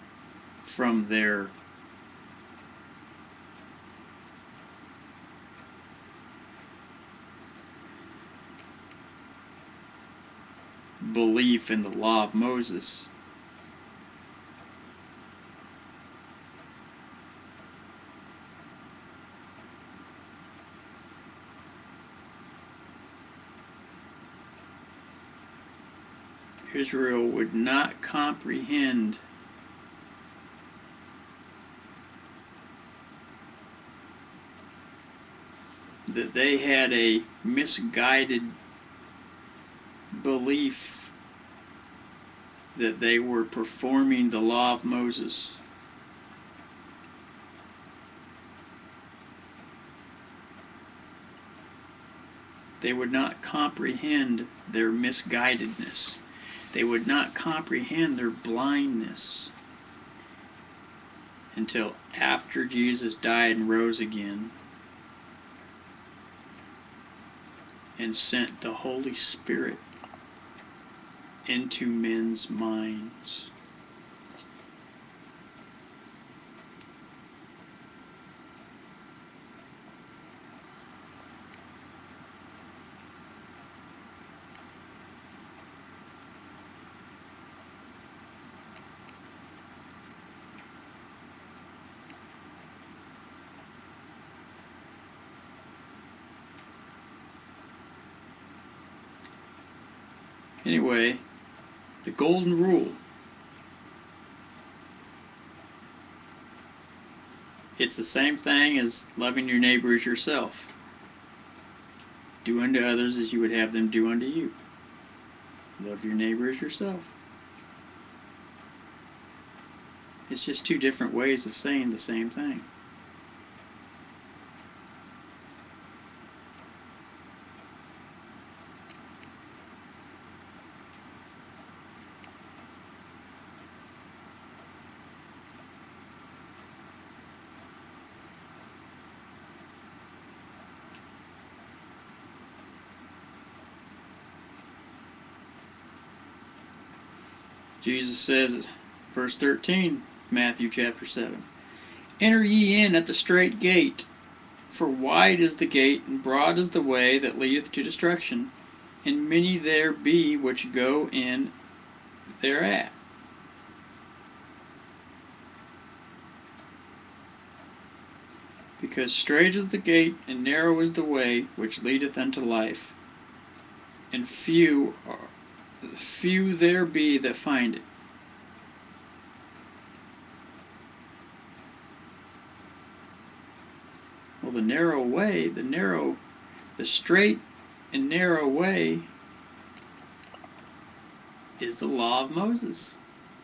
from their belief in the law of Moses. Israel would not comprehend that they had a misguided belief that they were performing the law of Moses. They would not comprehend their misguidedness. They would not comprehend their blindness until after Jesus died and rose again and sent the Holy Spirit into men's minds. Anyway, the golden rule. It's the same thing as loving your neighbor as yourself. Do unto others as you would have them do unto you. Love your neighbor as yourself. It's just two different ways of saying the same thing. Jesus says, verse 13, Matthew chapter 7, Enter ye in at the strait gate, for wide is the gate, and broad is the way that leadeth to destruction, and many there be which go in thereat. Because strait is the gate, and narrow is the way which leadeth unto life, and few there be that find it. Well, the straight and narrow way is the law of Moses.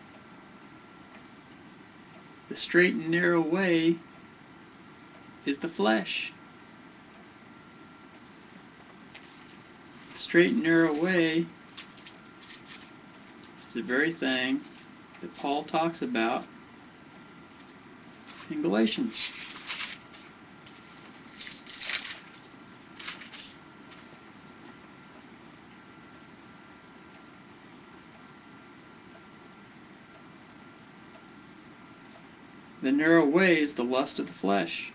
The straight and narrow way is the flesh. The straight and narrow way is the very thing that Paul talks about in Galatians. The narrow way is the lust of the flesh.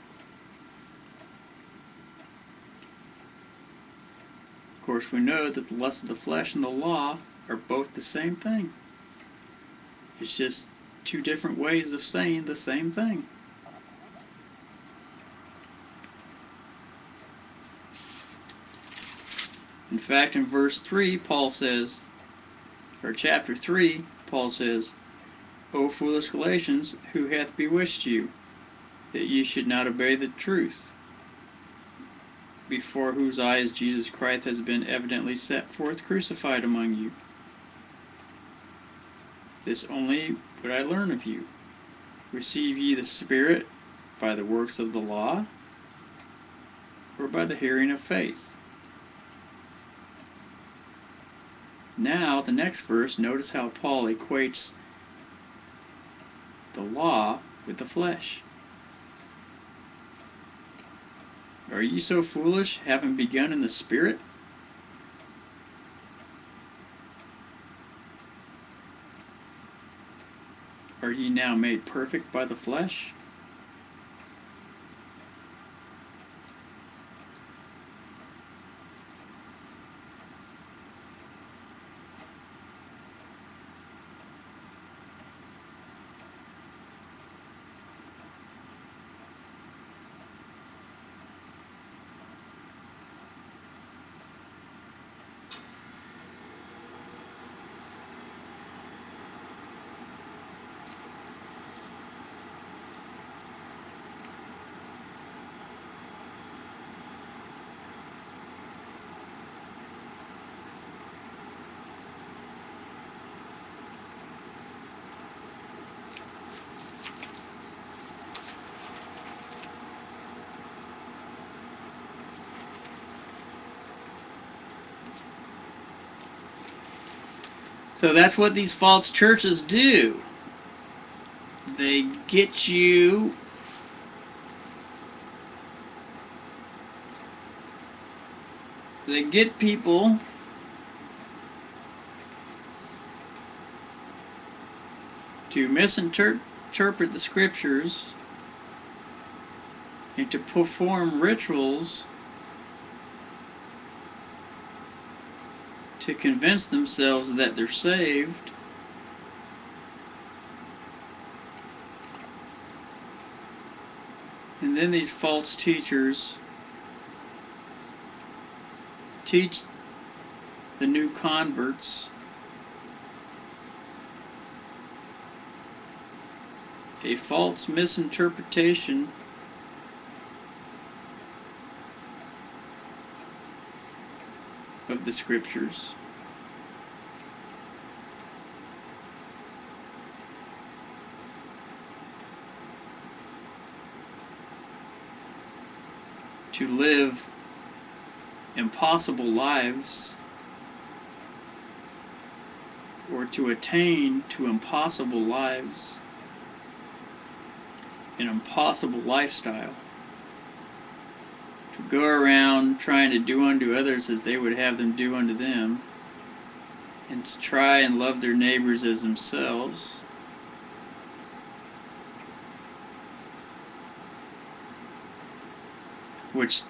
Of course, we know that the lust of the flesh and the law are both the same thing. It's just two different ways of saying the same thing. In fact, in verse 3, Paul says, or chapter 3, Paul says, O foolish Galatians, who hath bewitched you, that ye should not obey the truth, before whose eyes Jesus Christ has been evidently set forth crucified among you? This only would I learn of you. Receive ye the Spirit by the works of the law, or by the hearing of faith? Now, the next verse, notice how Paul equates the law with the flesh. Are ye so foolish, having begun in the Spirit? Are ye now made perfect by the flesh? So that's what these false churches do. They get you they get people to misinterpret the scriptures and to perform rituals to convince themselves that they're saved, and then these false teachers teach the new converts a false misinterpretation of the scriptures. To live impossible lives, or to attain to impossible lives, an impossible lifestyle, to go around trying to do unto others as they would have them do unto them, and to try and love their neighbors as themselves. Which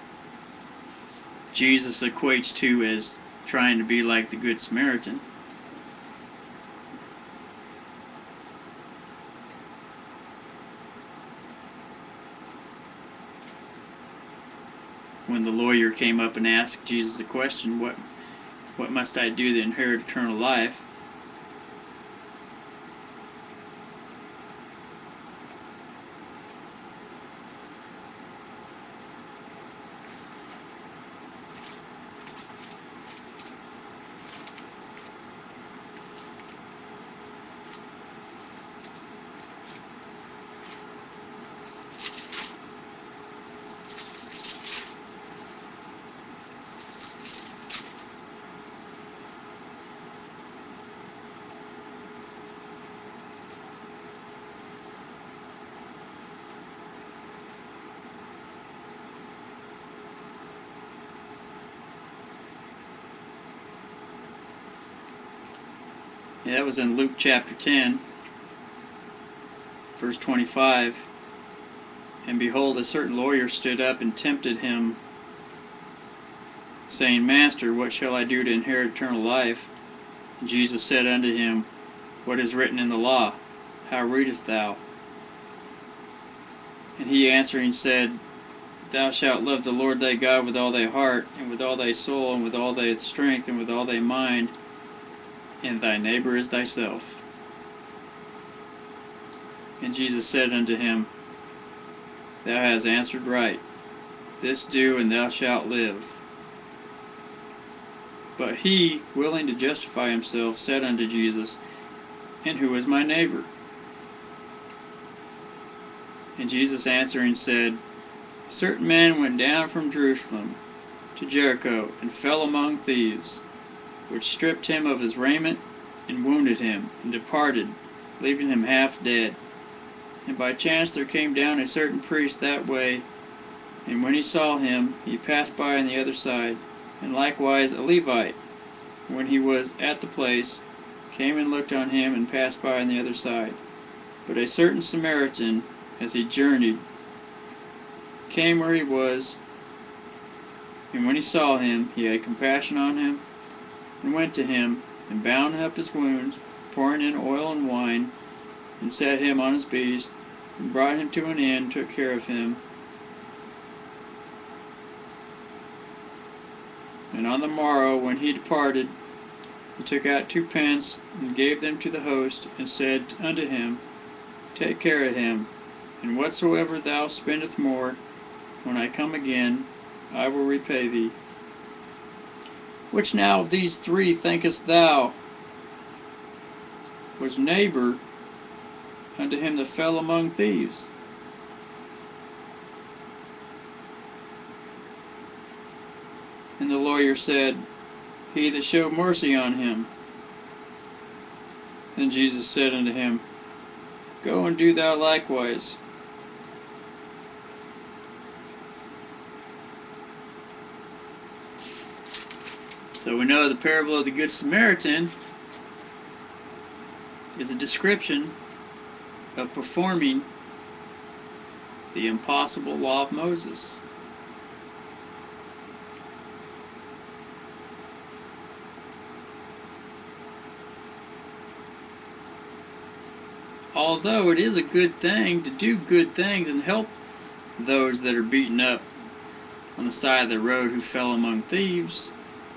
Jesus equates to as trying to be like the Good Samaritan. When the lawyer came up and asked Jesus the question, what must I do to inherit eternal life? Yeah, that was in Luke chapter 10, verse 25. And behold, a certain lawyer stood up and tempted him, saying, Master, what shall I do to inherit eternal life? And Jesus said unto him, What is written in the law? How readest thou? And he answering said, Thou shalt love the Lord thy God with all thy heart, and with all thy soul, and with all thy strength, and with all thy mind, and thy neighbor as thyself. And Jesus said unto him, Thou hast answered right. This do, and thou shalt live. But he, willing to justify himself, said unto Jesus, And who is my neighbor? And Jesus answering said, A certain man went down from Jerusalem to Jericho, and fell among thieves, which stripped him of his raiment, and wounded him, and departed, leaving him half dead. And by chance there came down a certain priest that way, and when he saw him, he passed by on the other side. And likewise a Levite, when he was at the place, came and looked on him, and passed by on the other side. But a certain Samaritan, as he journeyed, came where he was, and when he saw him, he had compassion on him, and went to him, and bound up his wounds, pouring in oil and wine, and set him on his beast, and brought him to an inn, took care of him. And on the morrow, when he departed, he took out 2 pence, and gave them to the host, and said unto him, Take care of him, and whatsoever thou spendest more, when I come again, I will repay thee. Which now of these 3 thinkest thou was neighbor unto him that fell among thieves? And the lawyer said, He that showed mercy on him. Then Jesus said unto him, Go and do thou likewise. So we know the parable of the Good Samaritan is a description of performing the impossible law of Moses. Although it is a good thing to do good things and help those that are beaten up on the side of the road who fell among thieves,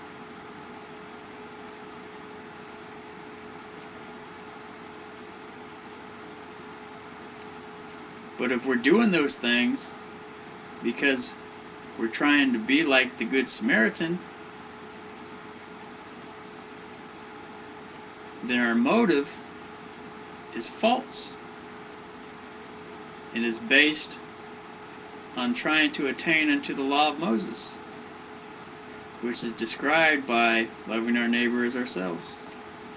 but if we're doing those things because we're trying to be like the Good Samaritan, then our motive is false and is based on trying to attain unto the law of Moses, which is described by loving our neighbor as ourselves.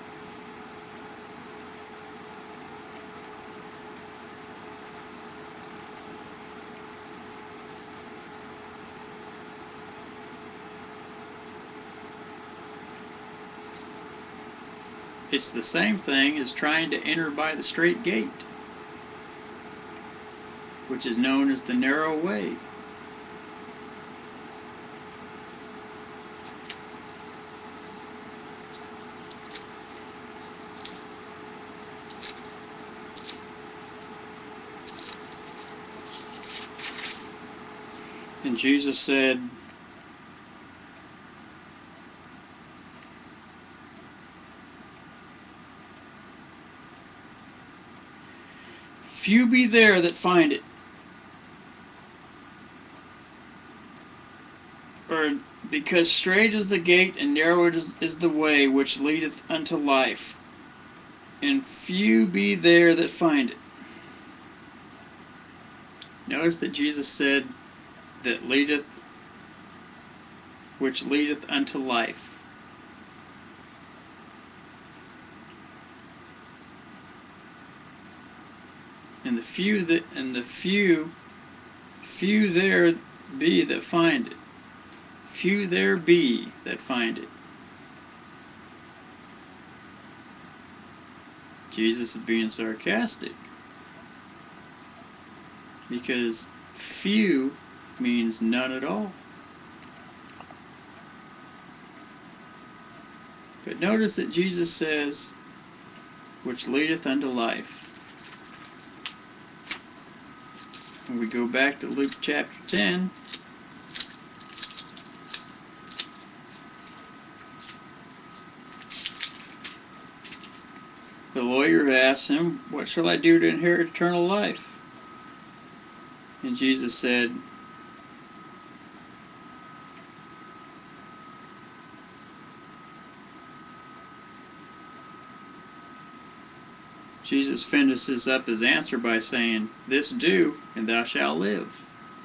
It's the same thing as trying to enter by the straight gate, which is known as the narrow way. And Jesus said, Few be there that find it. Or because strait is the gate and narrow is the way which leadeth unto life, and few be there that find it. Notice that Jesus said that leadeth, which leadeth unto life. And the few there be that find it. Few there be that find it. Jesus is being sarcastic, because few means none at all. But notice that Jesus says, which leadeth unto life. When we go back to Luke chapter 10, the lawyer asks him, What shall I do to inherit eternal life? And Jesus said, Jesus finishes up his answer by saying, This do, and thou shalt live.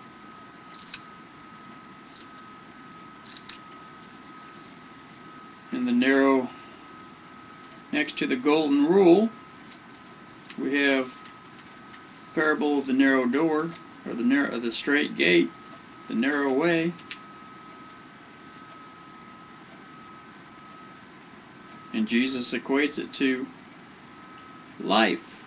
In the narrow, next to the golden rule, we have parable of the narrow door, or the straight gate, the narrow way. And Jesus equates it to life.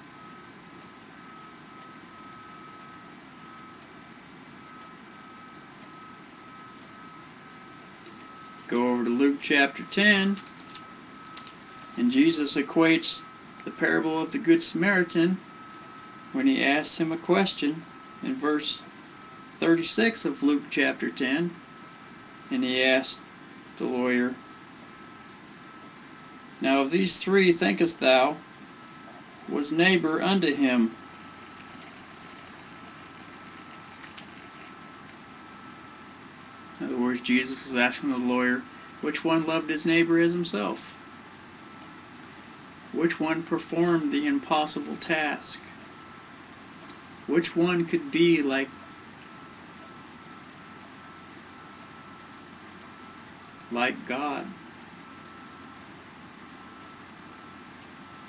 Go over to Luke chapter 10, and Jesus equates the parable of the Good Samaritan when he asks him a question in verse 36 of Luke chapter 10, and he asked the lawyer, Now of these three thinkest thou was neighbor unto him? In other words, Jesus was asking the lawyer, which one loved his neighbor as himself? Which one performed the impossible task? Which one could be like God?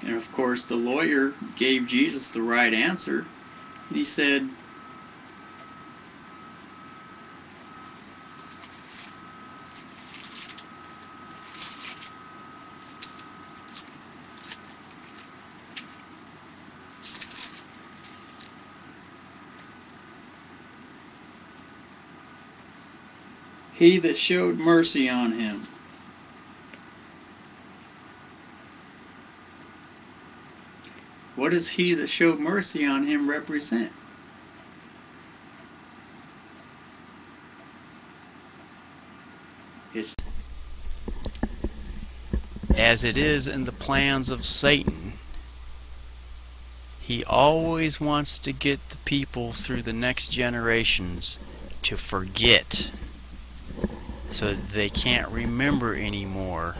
And of course, the lawyer gave Jesus the right answer. And he said, he that showed mercy on him. What does he that showed mercy on him represent? It's as it is in the plans of Satan. He always wants to get the people through the next generations to forget, so that they can't remember anymore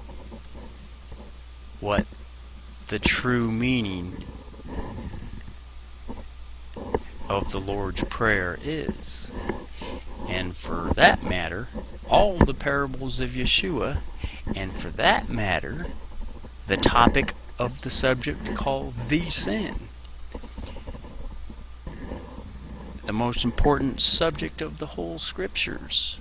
what the true meaning of the Lord's Prayer is. And for that matter, all the parables of Yeshua, and for that matter, the topic of the subject called the sin. The most important subject of the whole Scriptures.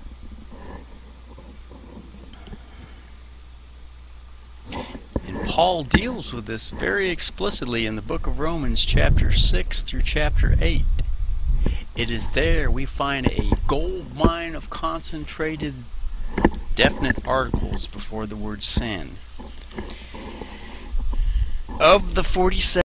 And Paul deals with this very explicitly in the book of Romans chapter 6 through chapter 8. It is there we find a gold mine of concentrated, definite articles before the word sin. Of the 47